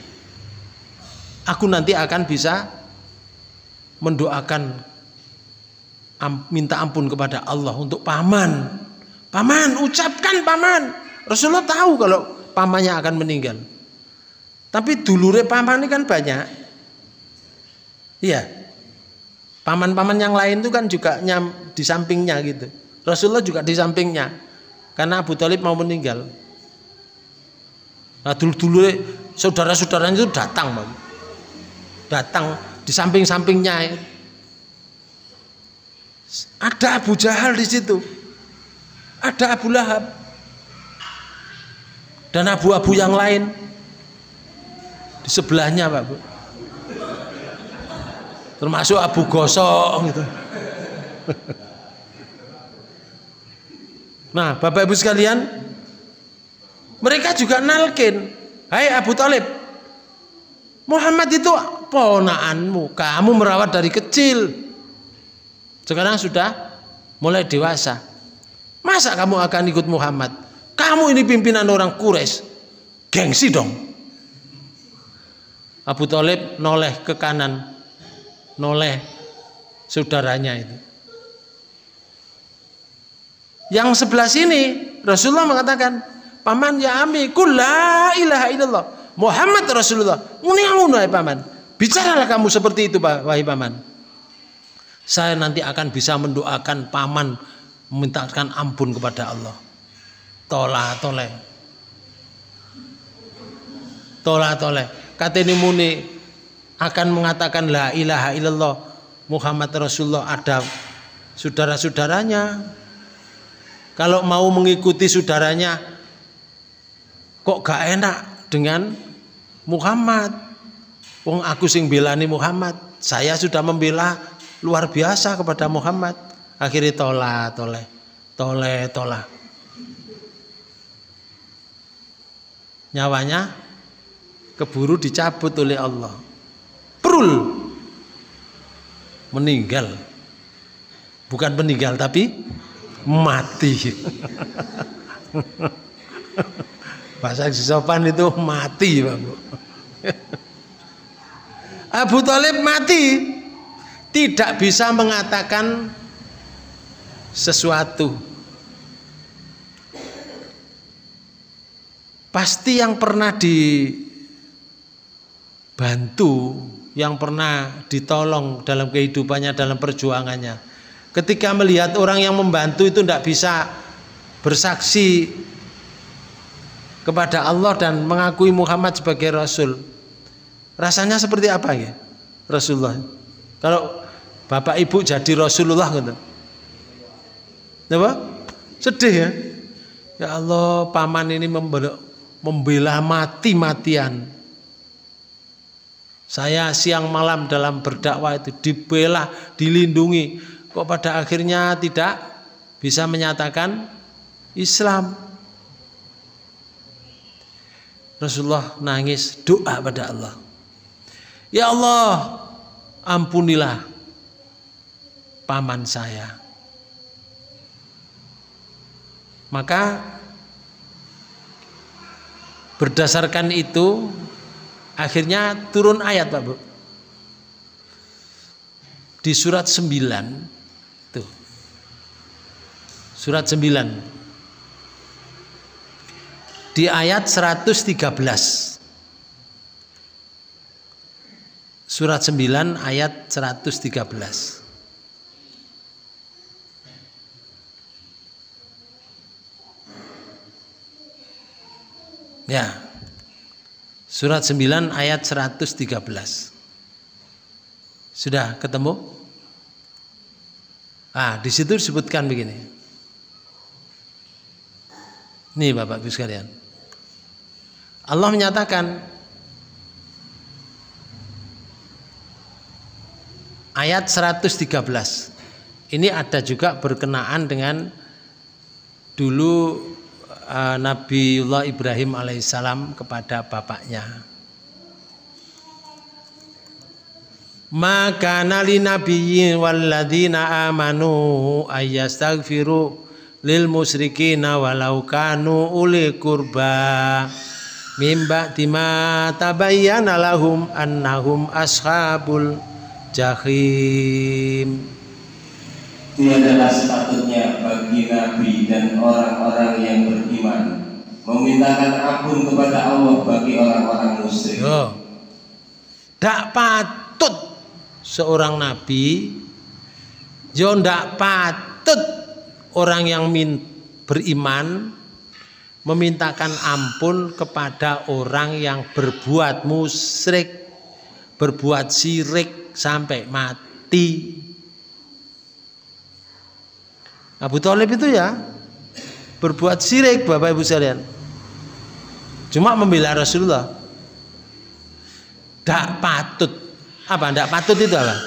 Aku nanti akan bisa mendoakan minta ampun kepada Allah untuk paman. Paman, ucapkan paman. Rasulullah tahu kalau pamannya akan meninggal. Tapi dulure paman ini kan banyak. Iya. Paman-paman yang lain itu kan juga di sampingnya gitu. Rasulullah juga di sampingnya. Karena Abu Thalib mau meninggal. Nah dulu saudara-saudaranya itu datang di samping-sampingnya. Ada Abu Jahal di situ, ada Abu Lahab, dan abu-abu yang lain di sebelahnya, Pak Bu. Termasuk Abu Gosok gitu. Nah, Bapak Ibu sekalian, mereka juga nalkin, hai Abu Thalib, Muhammad itu ponaanmu, kamu merawat dari kecil, sekarang sudah mulai dewasa, masa kamu akan ikut Muhammad? Kamu ini pimpinan orang Quraisy, gengsi dong. Abu Thalib noleh ke kanan, noleh saudaranya itu. Yang sebelah sini Rasulullah mengatakan, paman ya ami, kul la ilaha illallah Muhammad Rasulullah. Wahai paman, bicaralah kamu seperti itu, wahai paman. Saya nanti akan bisa mendoakan paman memintakan ampun kepada Allah. Tola. Katene muni akan mengatakan la ilaha illallah Muhammad Rasulullah, ada saudara-saudaranya. Kalau mau mengikuti saudaranya kok gak enak dengan Muhammad. Wong aku sing belani Muhammad, saya sudah membela luar biasa kepada Muhammad. Akhirnya tola. Nyawanya keburu dicabut oleh Allah. Prul. Meninggal. Bukan meninggal tapi mati. Bahasa sopan itu mati, Pak Bu. Abu Thalib mati, tidak bisa mengatakan sesuatu. Pasti yang pernah dibantu, yang pernah ditolong dalam kehidupannya, dalam perjuangannya, ketika melihat orang yang membantu itu tidak bisa bersaksi kepada Allah dan mengakui Muhammad sebagai Rasul, rasanya seperti apa ya Rasulullah? Kalau Bapak Ibu jadi Rasulullah gitu, apa? Sedih ya. Ya Allah, paman ini membela mati-matian. Saya siang malam dalam berdakwah itu dibela, dilindungi, kok pada akhirnya tidak bisa menyatakan Islam. Rasulullah nangis doa pada Allah. Ya Allah, ampunilah paman saya. Maka berdasarkan itu akhirnya turun ayat, Pak Bu. Di surat 9 tuh. Surat 9. Di ayat 113. Surat 9 ayat 113. Ya. Surat 9 ayat 113. Sudah ketemu? Di situ disebutkan begini. Nih Bapak Ibu sekalian. Allah menyatakan ayat 113. Ini ada juga berkenaan dengan dulu Nabiullah Ibrahim alaihissalam kepada bapaknya. Maka nali nabiyyin walladzina amanu ayastaghfiru lil musyrikina walau kanu uli qurba mim ba'di ma tabayyana lahum annahum ashabul jahim. Tiadalah sepatutnya bagi Nabi dan orang-orang yang beriman memintakan ampun kepada Allah bagi orang-orang musyrik. Tak patut seorang Nabi, ndak patut orang yang beriman memintakan ampun kepada orang yang berbuat musyrik, berbuat syirik sampai mati. Abu Thalib itu ya berbuat syirik, Bapak Ibu sekalian. Cuma membela Rasulullah. Tidak patut. Apa? Tidak patut itu apa?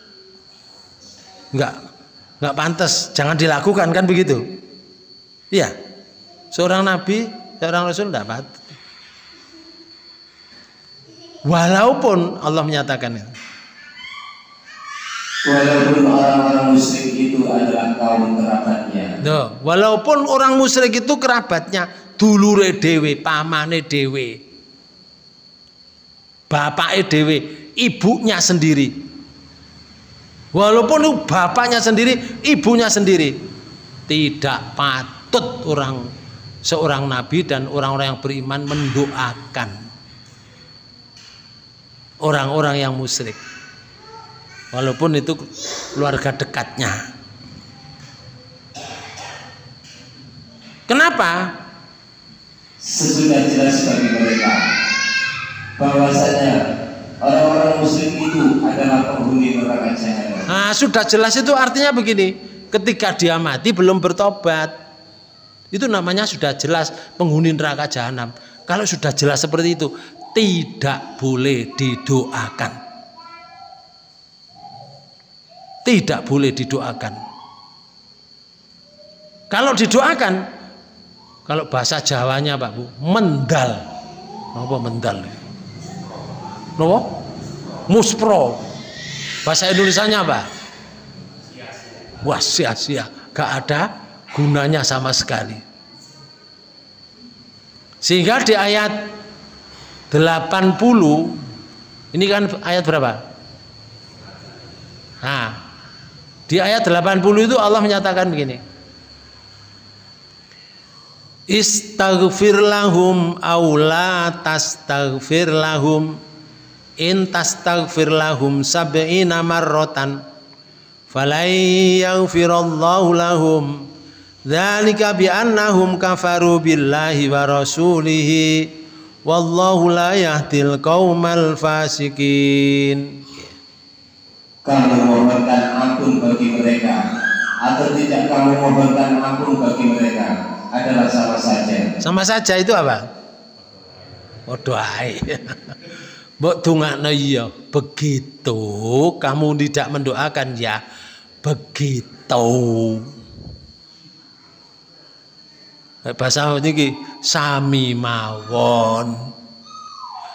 Enggak pantas. Jangan dilakukan, kan begitu? Iya. Seorang Nabi, seorang Rasul tidak patut. Walaupun Allah menyatakan itu. Walaupun orang-orang musyrik itu adalah kaum kerabatnya. Walaupun orang musyrik itu kerabatnya, dulure dewe, pamane dewe, bapake dewe, ibunya sendiri. Walaupun bapaknya sendiri, ibunya sendiri, tidak patut seorang nabi dan orang-orang yang beriman mendoakan orang-orang yang musyrik. Walaupun itu keluarga dekatnya. Kenapa? Sesudah jelas bagi mereka bahwasanya orang-orang musyrik itu adalah penghuni neraka jahanam. Sudah jelas itu artinya begini, ketika dia mati belum bertobat, itu namanya sudah jelas penghuni neraka jahanam. Kalau sudah jelas seperti itu, tidak boleh didoakan. Tidak boleh didoakan. Kalau didoakan, kalau bahasa Jawanya Pak Bu, mendal. Apa mendal? Apa? Muspro. Bahasa Indonesianya apa? Wah, sia-sia, gak ada gunanya sama sekali. Sehingga di ayat 80, ini kan ayat berapa? Di ayat 80 itu Allah menyatakan begini. Istaghfir lahum aw la tastaghfir lahum in tastaghfir lahum sab'ina marratan falai yaghfirallahu lahum dzalika bi annahum kafaru billahi wa rasulihi wallahu la yahdil qaumal fasikin. Kamu mohonkan ampun bagi mereka atau tidak kamu mohonkan ampun bagi mereka adalah sama saja. Sama saja itu apa? Padha ae. Mbok dongakno iya, begitu kamu tidak mendoakan ya begitu. Bahasa niki sami mawon.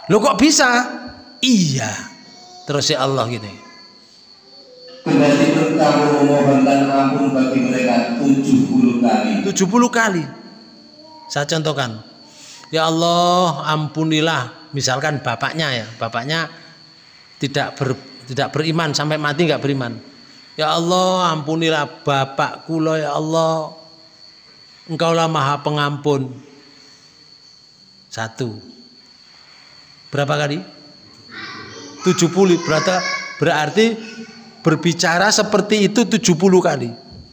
Loh kok bisa? Iya. Terus ya Allah gini. Kendati kamu memohonkan ampun bagi mereka 70 kali. 70 kali. Saya contohkan. Ya Allah, ampunilah. Misalkan bapaknya ya, bapaknya tidak beriman sampai mati nggak beriman. Ya Allah, ampunilah bapakku loh ya Allah. Engkaulah Maha Pengampun. 1. Berapa kali? 70. Berarti berbicara seperti itu 70 kali.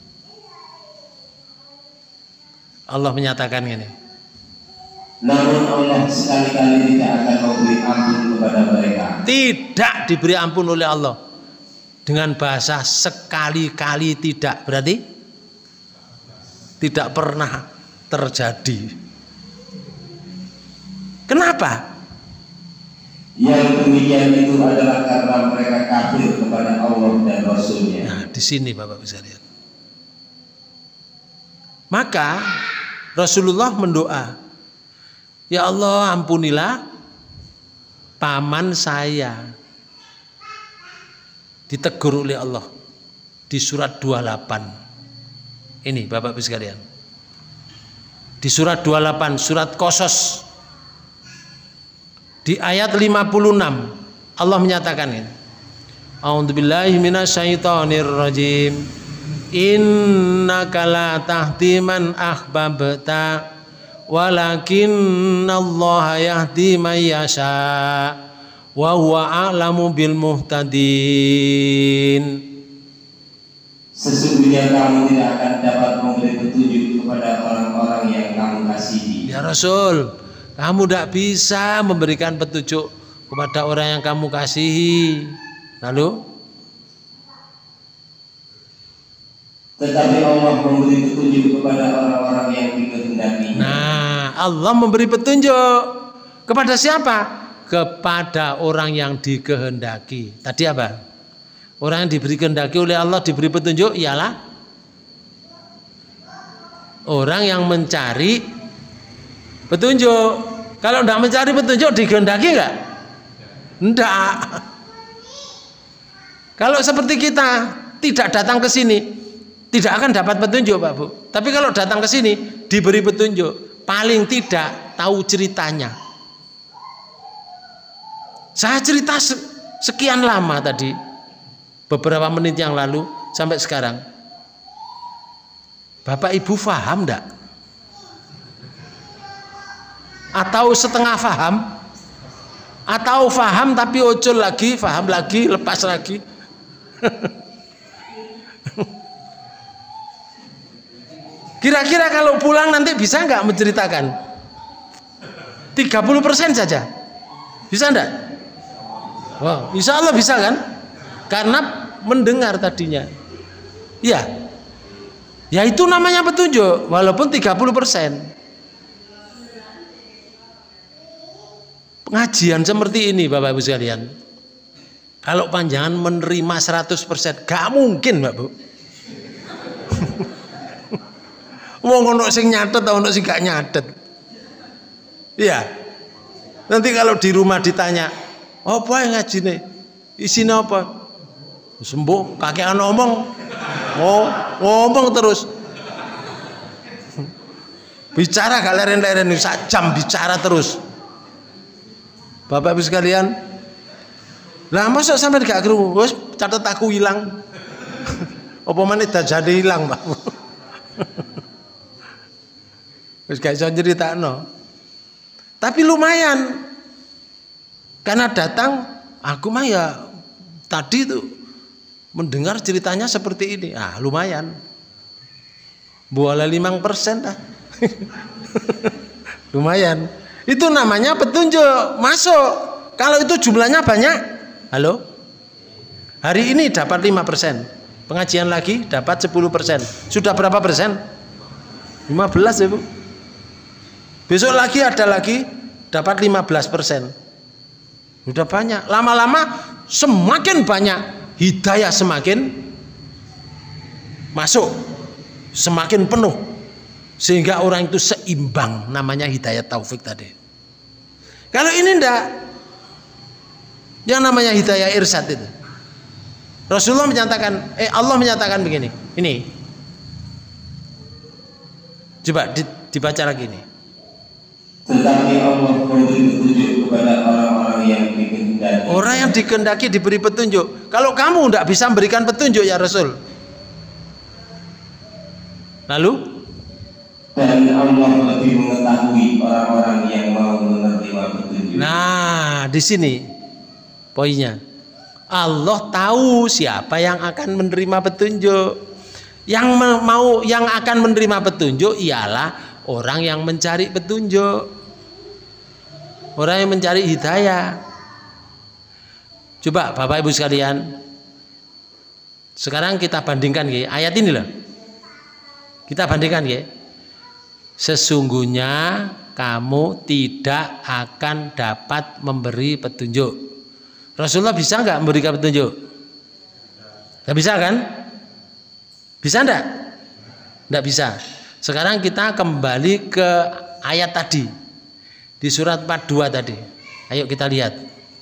Allah menyatakan ini. Namun Allah sekali-kali tidak akan memberi ampun kepada mereka. Tidak diberi ampun oleh Allah. Dengan bahasa sekali-kali tidak. Berarti tidak pernah terjadi. Kenapa? Yang demikian itu adalah karena mereka kafir kepada Allah dan Rasul-Nya. Nah, di sini Bapak bisa lihat. Maka Rasulullah mendoa, ya Allah ampunilah paman saya. Ditegur oleh Allah di surat 28. Ini Bapak Ibu sekalian. Di surat 28, surat Qasas. Di ayat 56 Allah menyatakan ini. A'udzubillahi minasyaitonir rajim. Innaka la tahdi man ahbabta walakinnallaha yahdi man yasha wa huwa a'lamu bil muhtadin. Sesungguhnya kamu tidak akan dapat memberi petunjuk kepada orang-orang yang kamu kasihi. Ya Rasul, kamu tidak bisa memberikan petunjuk kepada orang yang kamu kasihi. Lalu tetapi Allah memberi petunjuk kepada orang-orang yang dikehendaki. Nah, Allah memberi petunjuk kepada siapa? Kepada orang yang dikehendaki. Tadi apa? Orang yang diberi kehendaki oleh Allah diberi petunjuk ialah orang yang mencari petunjuk. Kalau tidak mencari petunjuk dikehendaki enggak? Enggak. Kalau seperti kita tidak datang ke sini, tidak akan dapat petunjuk Pak Bu. Tapi kalau datang ke sini diberi petunjuk, paling tidak tahu ceritanya. Saya cerita sekian lama tadi, beberapa menit yang lalu sampai sekarang. Bapak Ibu paham enggak? Atau setengah paham? Atau paham tapi ojol lagi, paham lagi, lepas lagi? Kira-kira kalau pulang nanti bisa nggak menceritakan? 30% saja. Bisa enggak? Wow, insya Allah bisa kan? Karena mendengar tadinya. Iya. Ya itu namanya petunjuk, walaupun 30%. Pengajian seperti ini Bapak Ibu sekalian. Kalau panjangan menerima 100%, gak mungkin Mbak Bu. Wong ono sing nyatet ono sing gak nyatet. Iya. Nanti kalau di rumah ditanya, "Apa yang ngajine? Isine apa?" Sembuh, kakean ngomong. Oh, ngomong terus. Bicara gak leren-leren, sak jam bicara terus. Bapak Ibu sekalian, lah masa sampai gak krungu, wis catet aku hilang. Apa meneh jadi hilang, Pak. Wis gak iso nyeritakno. Tapi lumayan. Karena datang aku mah ya tadi tuh mendengar ceritanya seperti ini. Ah, lumayan. Boleh 5% lah. Lumayan. Itu namanya petunjuk, masuk. Kalau itu jumlahnya banyak, halo? Hari ini dapat 5%. Pengajian lagi dapat 10%. Sudah berapa persen? 15 ya Bu. Besok lagi ada lagi dapat 15%. Sudah banyak. Lama-lama semakin banyak, hidayah semakin masuk, semakin penuh, sehingga orang itu seimbang. Namanya hidayah taufik tadi. Kalau ini enggak, Yang namanya hidayah irsyad itu. Rasulullah menyatakan, Allah menyatakan begini. Ini. Coba dibaca lagi nih. Tetapi Allah memberi petunjuk kepada orang-orang yang dikehendaki. Orang yang dikehendaki diberi petunjuk. Kalau kamu tidak bisa memberikan petunjuk ya Rasul. Lalu? Dan Allah lebih mengetahui orang-orang yang mau menerima petunjuk. Nah, di sini poinnya. Allah tahu siapa yang akan menerima petunjuk. Yang akan menerima petunjuk ialah orang yang mencari petunjuk. Orang yang mencari hidayah. Coba Bapak Ibu sekalian, sekarang kita bandingkan ya, ayat ini loh. Kita bandingkan ya. Sesungguhnya kamu tidak akan dapat memberi petunjuk. Rasulullah bisa nggak memberikan petunjuk? Nggak bisa kan? Bisa enggak? Nggak bisa. Sekarang kita kembali ke ayat tadi di surat 42 tadi. Ayo kita lihat.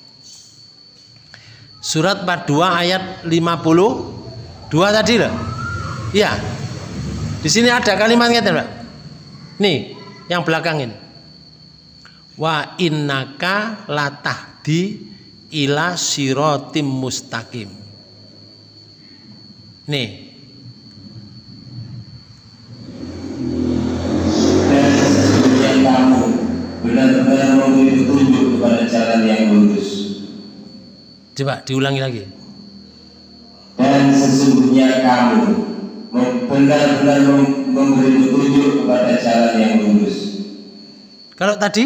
Surat 42 ayat 52 tadi loh. Iya. Di sini ada kalimatnya, Pak. Nih, yang belakang ini. Wa innaka latahdi ila siratim mustaqim. Nih. Dan sesungguhnya kamu benar-benar memberi petunjuk kepada jalan yang lurus. Coba diulangi lagi. Dan sesungguhnya kamu benar-benar memberi petunjuk kepada jalan yang lurus. Kalau tadi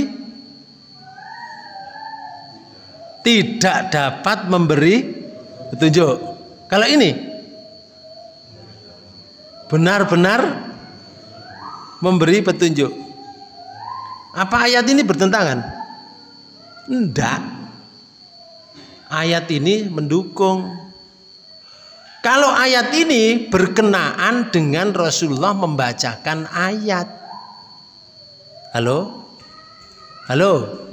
tidak dapat memberi petunjuk. Kalau ini benar-benar memberi petunjuk. Apa ayat ini bertentangan? Enggak. Ayat ini mendukung. Kalau ayat ini berkenaan dengan Rasulullah membacakan ayat. Halo? Halo?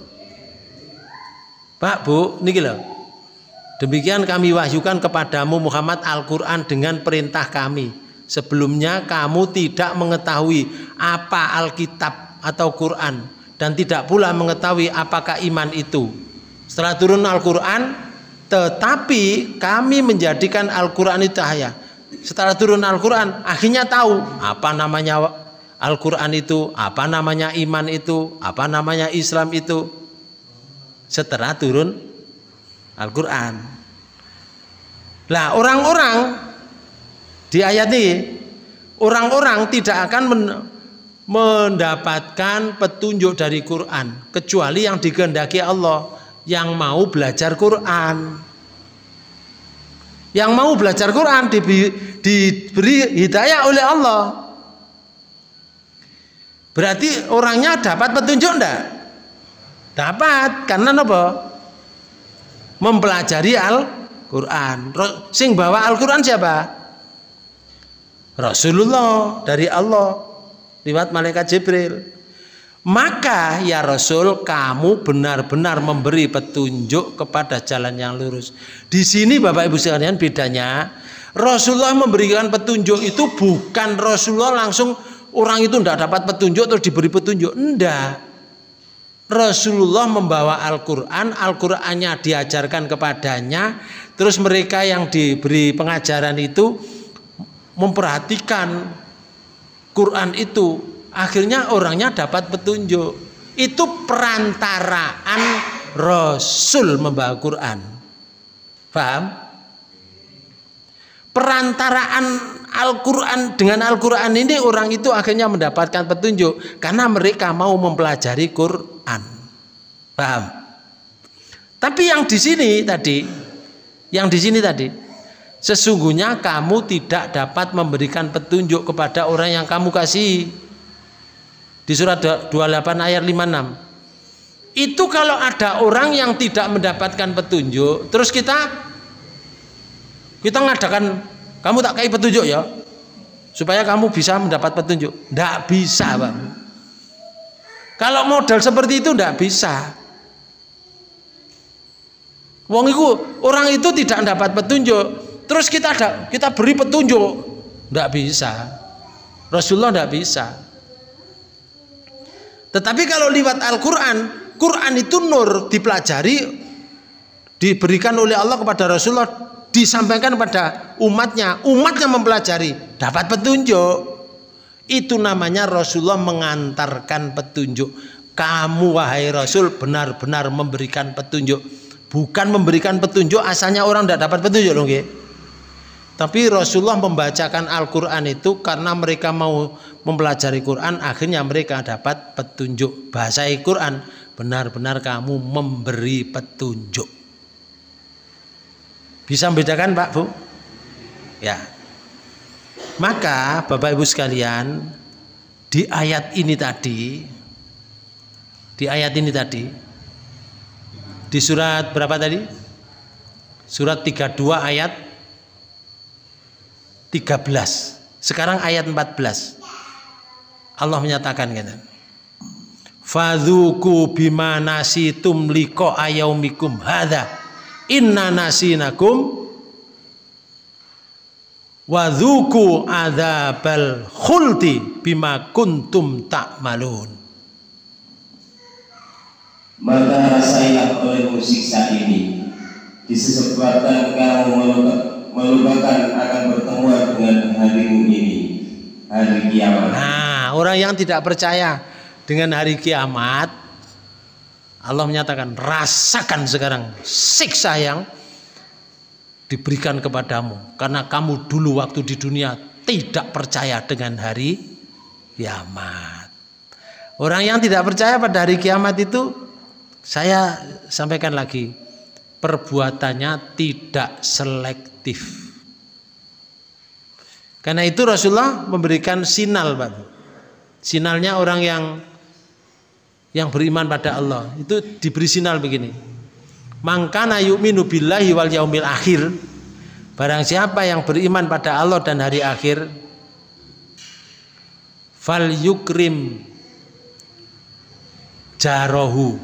Pak, Bu, niki lho. Demikian kami wahyukan kepadamu Muhammad Al-Quran dengan perintah kami. Sebelumnya kamu tidak mengetahui apa Alkitab atau Quran dan tidak pula mengetahui apakah iman itu. Setelah turun Al-Quran, tetapi kami menjadikan Al-Quran itu cahaya. Setelah turun Al-Quran, akhirnya tahu apa namanya Al-Quran itu, apa namanya iman itu, apa namanya Islam itu. Setelah turun Al-Quran. Lah orang-orang di ayat ini, orang-orang tidak akan mendapatkan petunjuk dari Quran kecuali yang dikehendaki Allah, yang mau belajar Quran. Yang mau belajar Quran diberi hidayah oleh Allah. Berarti orangnya dapat petunjuk enggak? Dapat, karena apa? Mempelajari Al-Quran. Sing bawa Al-Quran siapa? Rasulullah dari Allah lewat malaikat Jibril. Maka ya Rasul, kamu benar-benar memberi petunjuk kepada jalan yang lurus. Di sini Bapak Ibu sekalian bedanya, Rasulullah memberikan petunjuk itu bukan Rasulullah langsung orang itu tidak dapat petunjuk terus diberi petunjuk. Enggak. Rasulullah membawa Al-Quran, Al-Qurannya diajarkan kepadanya, terus mereka yang diberi pengajaran itu memperhatikan Quran itu. Akhirnya orangnya dapat petunjuk. Itu perantaraan Rasul membawa Quran. Paham? Perantaraan Al-Quran dengan Al-Quran ini orang itu akhirnya mendapatkan petunjuk karena mereka mau mempelajari Quran. Paham? Tapi yang di sini tadi, sesungguhnya kamu tidak dapat memberikan petunjuk kepada orang yang kamu kasih. Di surat 28 ayat 56. Itu kalau ada orang yang tidak mendapatkan petunjuk, terus kita ngadakan, kamu tak kasih petunjuk ya, supaya kamu bisa mendapat petunjuk. Tidak bisa, Pak. Kalau modal seperti itu tidak bisa. Wong iku orang itu tidak dapat petunjuk, terus kita beri petunjuk, tidak bisa. Rasulullah tidak bisa. Tetapi kalau lewat Al-Quran, Quran itu nur, dipelajari, diberikan oleh Allah kepada Rasulullah, disampaikan kepada umatnya, umatnya mempelajari, dapat petunjuk. Itu namanya Rasulullah mengantarkan petunjuk. Kamu wahai Rasul benar-benar memberikan petunjuk, bukan memberikan petunjuk asalnya orang tidak dapat petunjuk loh, nggih. Tapi Rasulullah membacakan Al-Quran itu karena mereka mau mempelajari Quran, akhirnya mereka dapat petunjuk. Bahasa Quran, benar-benar kamu memberi petunjuk. Bisa membedakan Pak Bu? Ya. Maka Bapak Ibu sekalian, di ayat ini tadi, di surat berapa tadi? Surat 32 ayat 13. Sekarang ayat 14. Allah menyatakan gitu. Fadzuku bima nasitum liqa yaumikum hadza inna nasinakum wadzuku adzabal khuldi bima kuntum ta'malun. Maka rasailah olehmu siksa ini disebabkan kamu melupakan akan pertemuan dengan harimu ini, hari kiamat. Nah, orang yang tidak percaya dengan hari kiamat, Allah menyatakan rasakan sekarang siksa yang diberikan kepadamu karena kamu dulu waktu di dunia tidak percaya dengan hari kiamat. Orang yang tidak percaya pada hari kiamat itu, saya sampaikan lagi, perbuatannya tidak selektif. Karena itu Rasulullah memberikan sinal, Pak. Sinalnya orang yang beriman pada Allah itu diberi sinal begini. Mangkana yu'minu billahi wal yaumil akhir. Barang siapa yang beriman pada Allah dan hari akhir, fal yukrim jarohu.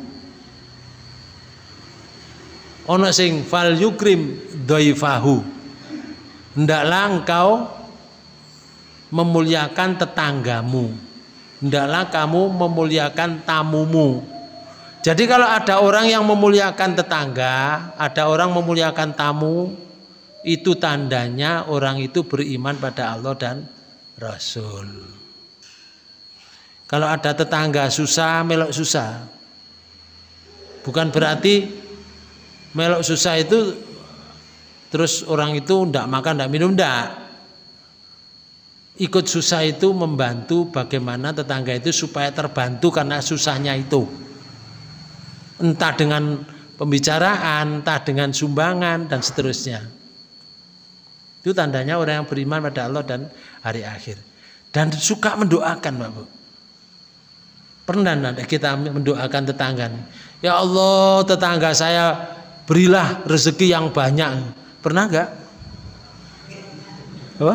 Ono sing fal yukrim dhaifahu. Hendaklah engkau memuliakan tetanggamu. Hendaklah kamu memuliakan tamumu. Jadi kalau ada orang yang memuliakan tetangga, ada orang memuliakan tamu, itu tandanya orang itu beriman pada Allah dan Rasul. Kalau ada tetangga susah, melok susah, bukan berarti melok susah itu terus orang itu ndak makan, ndak minum, ndak. Ikut susah itu membantu bagaimana tetangga itu supaya terbantu karena susahnya itu. Entah dengan pembicaraan, entah dengan sumbangan dan seterusnya. Itu tandanya orang yang beriman pada Allah dan hari akhir. Dan suka mendoakan, Pak Bu. Pernah nanti kita mendoakan tetangga. Ya Allah, tetangga saya berilah rezeki yang banyak. Pernah enggak? Apa?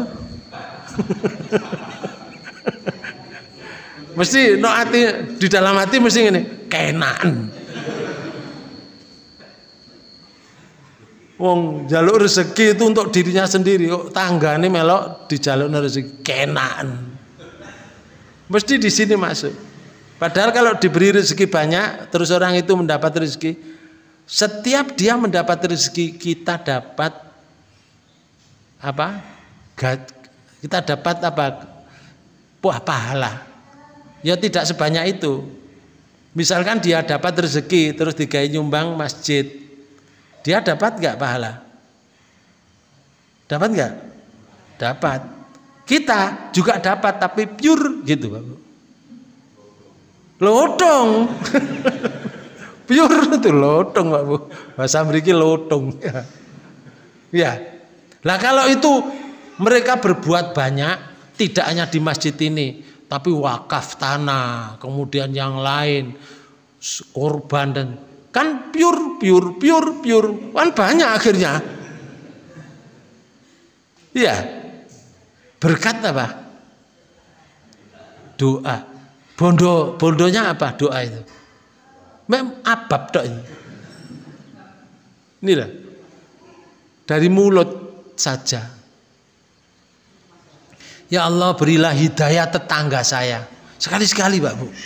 Mesti no hati, di dalam hati mesti ngene, kenaan. Wong jaluk rezeki itu untuk dirinya sendiri, kok tanggane melok dijalukno rezeki, kenaan. Mesti di sini masuk. Padahal kalau diberi rezeki banyak, terus orang itu mendapat rezeki, setiap dia mendapat rezeki kita dapat apa? Kita dapat apa? Pahala. Ya tidak sebanyak itu. Misalkan dia dapat rezeki terus digawe nyumbang masjid, dia dapat nggak pahala? Dapat nggak? Dapat. Kita juga dapat tapi pure gitu, Pak. Lotong. Pure itu lotong, Pak Bu. Bahasa mriki lotong. Ya. Lah kalau itu mereka berbuat banyak, tidak hanya di masjid ini, tapi wakaf tanah, kemudian yang lain, korban dan kan pure, kan banyak akhirnya. Iya, berkat apa? Doa. Bondonya apa doa itu? Abab dok ini. Inilah dari mulut saja. Ya Allah, berilah hidayah tetangga saya. Sekali-sekali Pak Bu.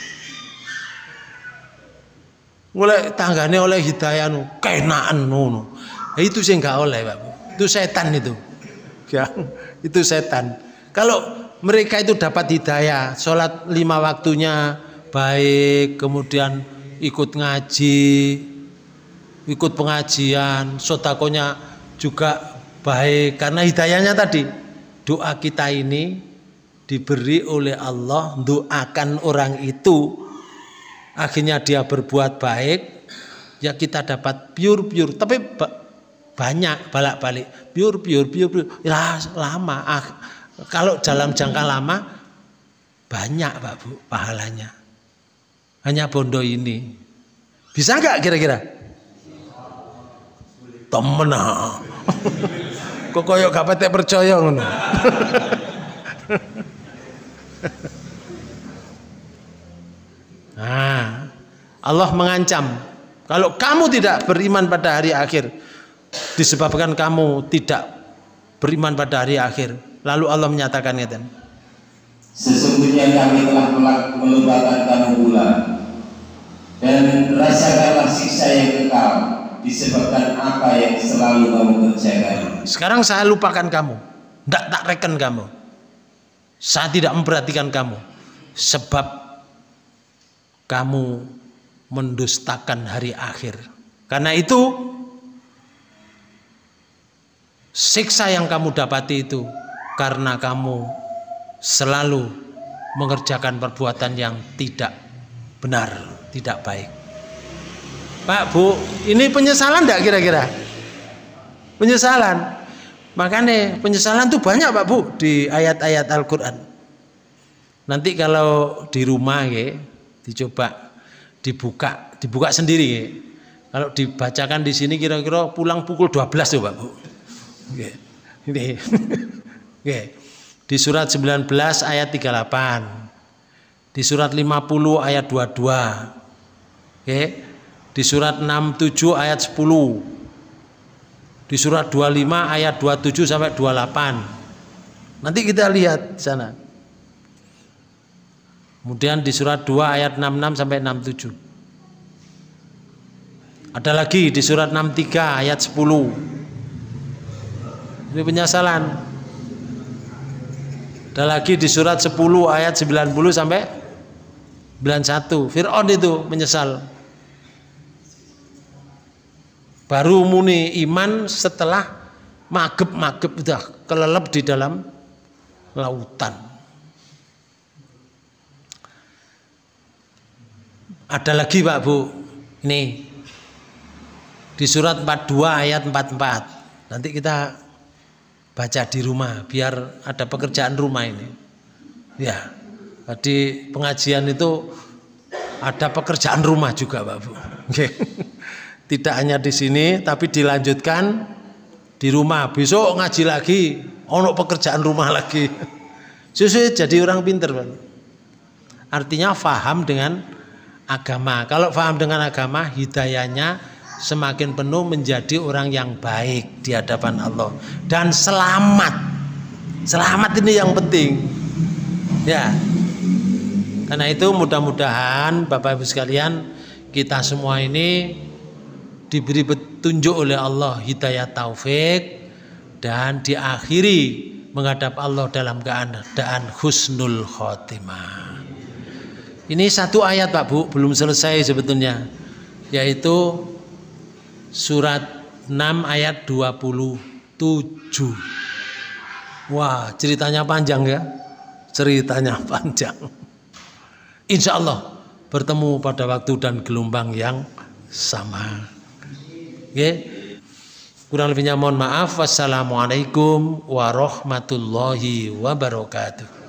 Oleh tanggane oleh hidayah nu kenaan nu. Itu sih enggak oleh Pak Bu. Itu setan itu. Ya, itu setan. Kalau mereka itu dapat hidayah, sholat 5 waktunya baik, kemudian ikut ngaji, ikut pengajian, sodakonya juga baik. Karena hidayahnya tadi, doa kita ini diberi oleh Allah, doakan orang itu, akhirnya dia berbuat baik, ya kita dapat pure. Tapi banyak balak-balik, pure. Ya, lama. Kalau dalam jangka lama banyak Pak Bu pahalanya. Hanya bondo ini. Bisa nggak kira-kira? Temen ah. Kok koyo gak patek percaya ngono. Nah, Allah mengancam kalau kamu tidak beriman pada hari akhir, disebabkan kamu tidak beriman pada hari akhir. Lalu Allah menyatakan ngeten. Sesungguhnya kami telah melupakan kamu pula, dan rasakanlah siksa yang kekal disebabkan apa yang selalu kamu kerjakan. Sekarang saya lupakan kamu, tak reken kamu, saya tidak memperhatikan kamu, sebab kamu mendustakan hari akhir. Karena itu siksa yang kamu dapati itu karena kamu selalu mengerjakan perbuatan yang tidak benar, tidak baik. Pak Bu, ini penyesalan enggak kira-kira? Penyesalan. Makanya penyesalan itu banyak Pak Bu di ayat-ayat Al-Quran. Nanti kalau di rumah ya, dicoba dibuka sendiri ya. Kalau dibacakan di sini kira-kira pulang pukul 12 tuh Pak Bu. Oke. Ini. Oke. Di surat 19 ayat 38. Di surat 50 ayat 22. Oke. Di surat 67 ayat 10. Di surat 25 ayat 27 sampai 28. Nanti kita lihat sana. Kemudian di surat 2 ayat 66 sampai 67. Ada lagi di surat 63 ayat 10. Ini penyesalan. Ada lagi di surat 10 ayat 90 sampai 91. Fir'aun itu menyesal. Baru muni iman setelah magep udah kelelep di dalam lautan. Ada lagi Pak Bu. Ini di surat 42 ayat 44. Nanti kita baca di rumah biar ada pekerjaan rumah ini. Ya, di pengajian itu ada pekerjaan rumah juga Pak Bu. Tidak hanya di sini tapi dilanjutkan di rumah. Besok ngaji lagi, ono pekerjaan rumah lagi. Sesuai jadi orang pinter Pak. Artinya faham dengan agama. Kalau faham dengan agama, hidayahnya semakin penuh menjadi orang yang baik di hadapan Allah dan selamat. Selamat ini yang penting. Ya. Karena itu mudah-mudahan Bapak Ibu sekalian, kita semua ini diberi petunjuk oleh Allah, hidayah taufik, dan diakhiri menghadap Allah dalam keadaan husnul khotimah. Ini satu ayat Pak Bu, belum selesai sebetulnya, yaitu surat 6 ayat 27. Wah, ceritanya panjang ya. Ceritanya panjang. Insya Allah bertemu pada waktu dan gelombang yang sama. Oke. Kurang lebihnya mohon maaf. Wassalamualaikum warahmatullahi wabarakatuh.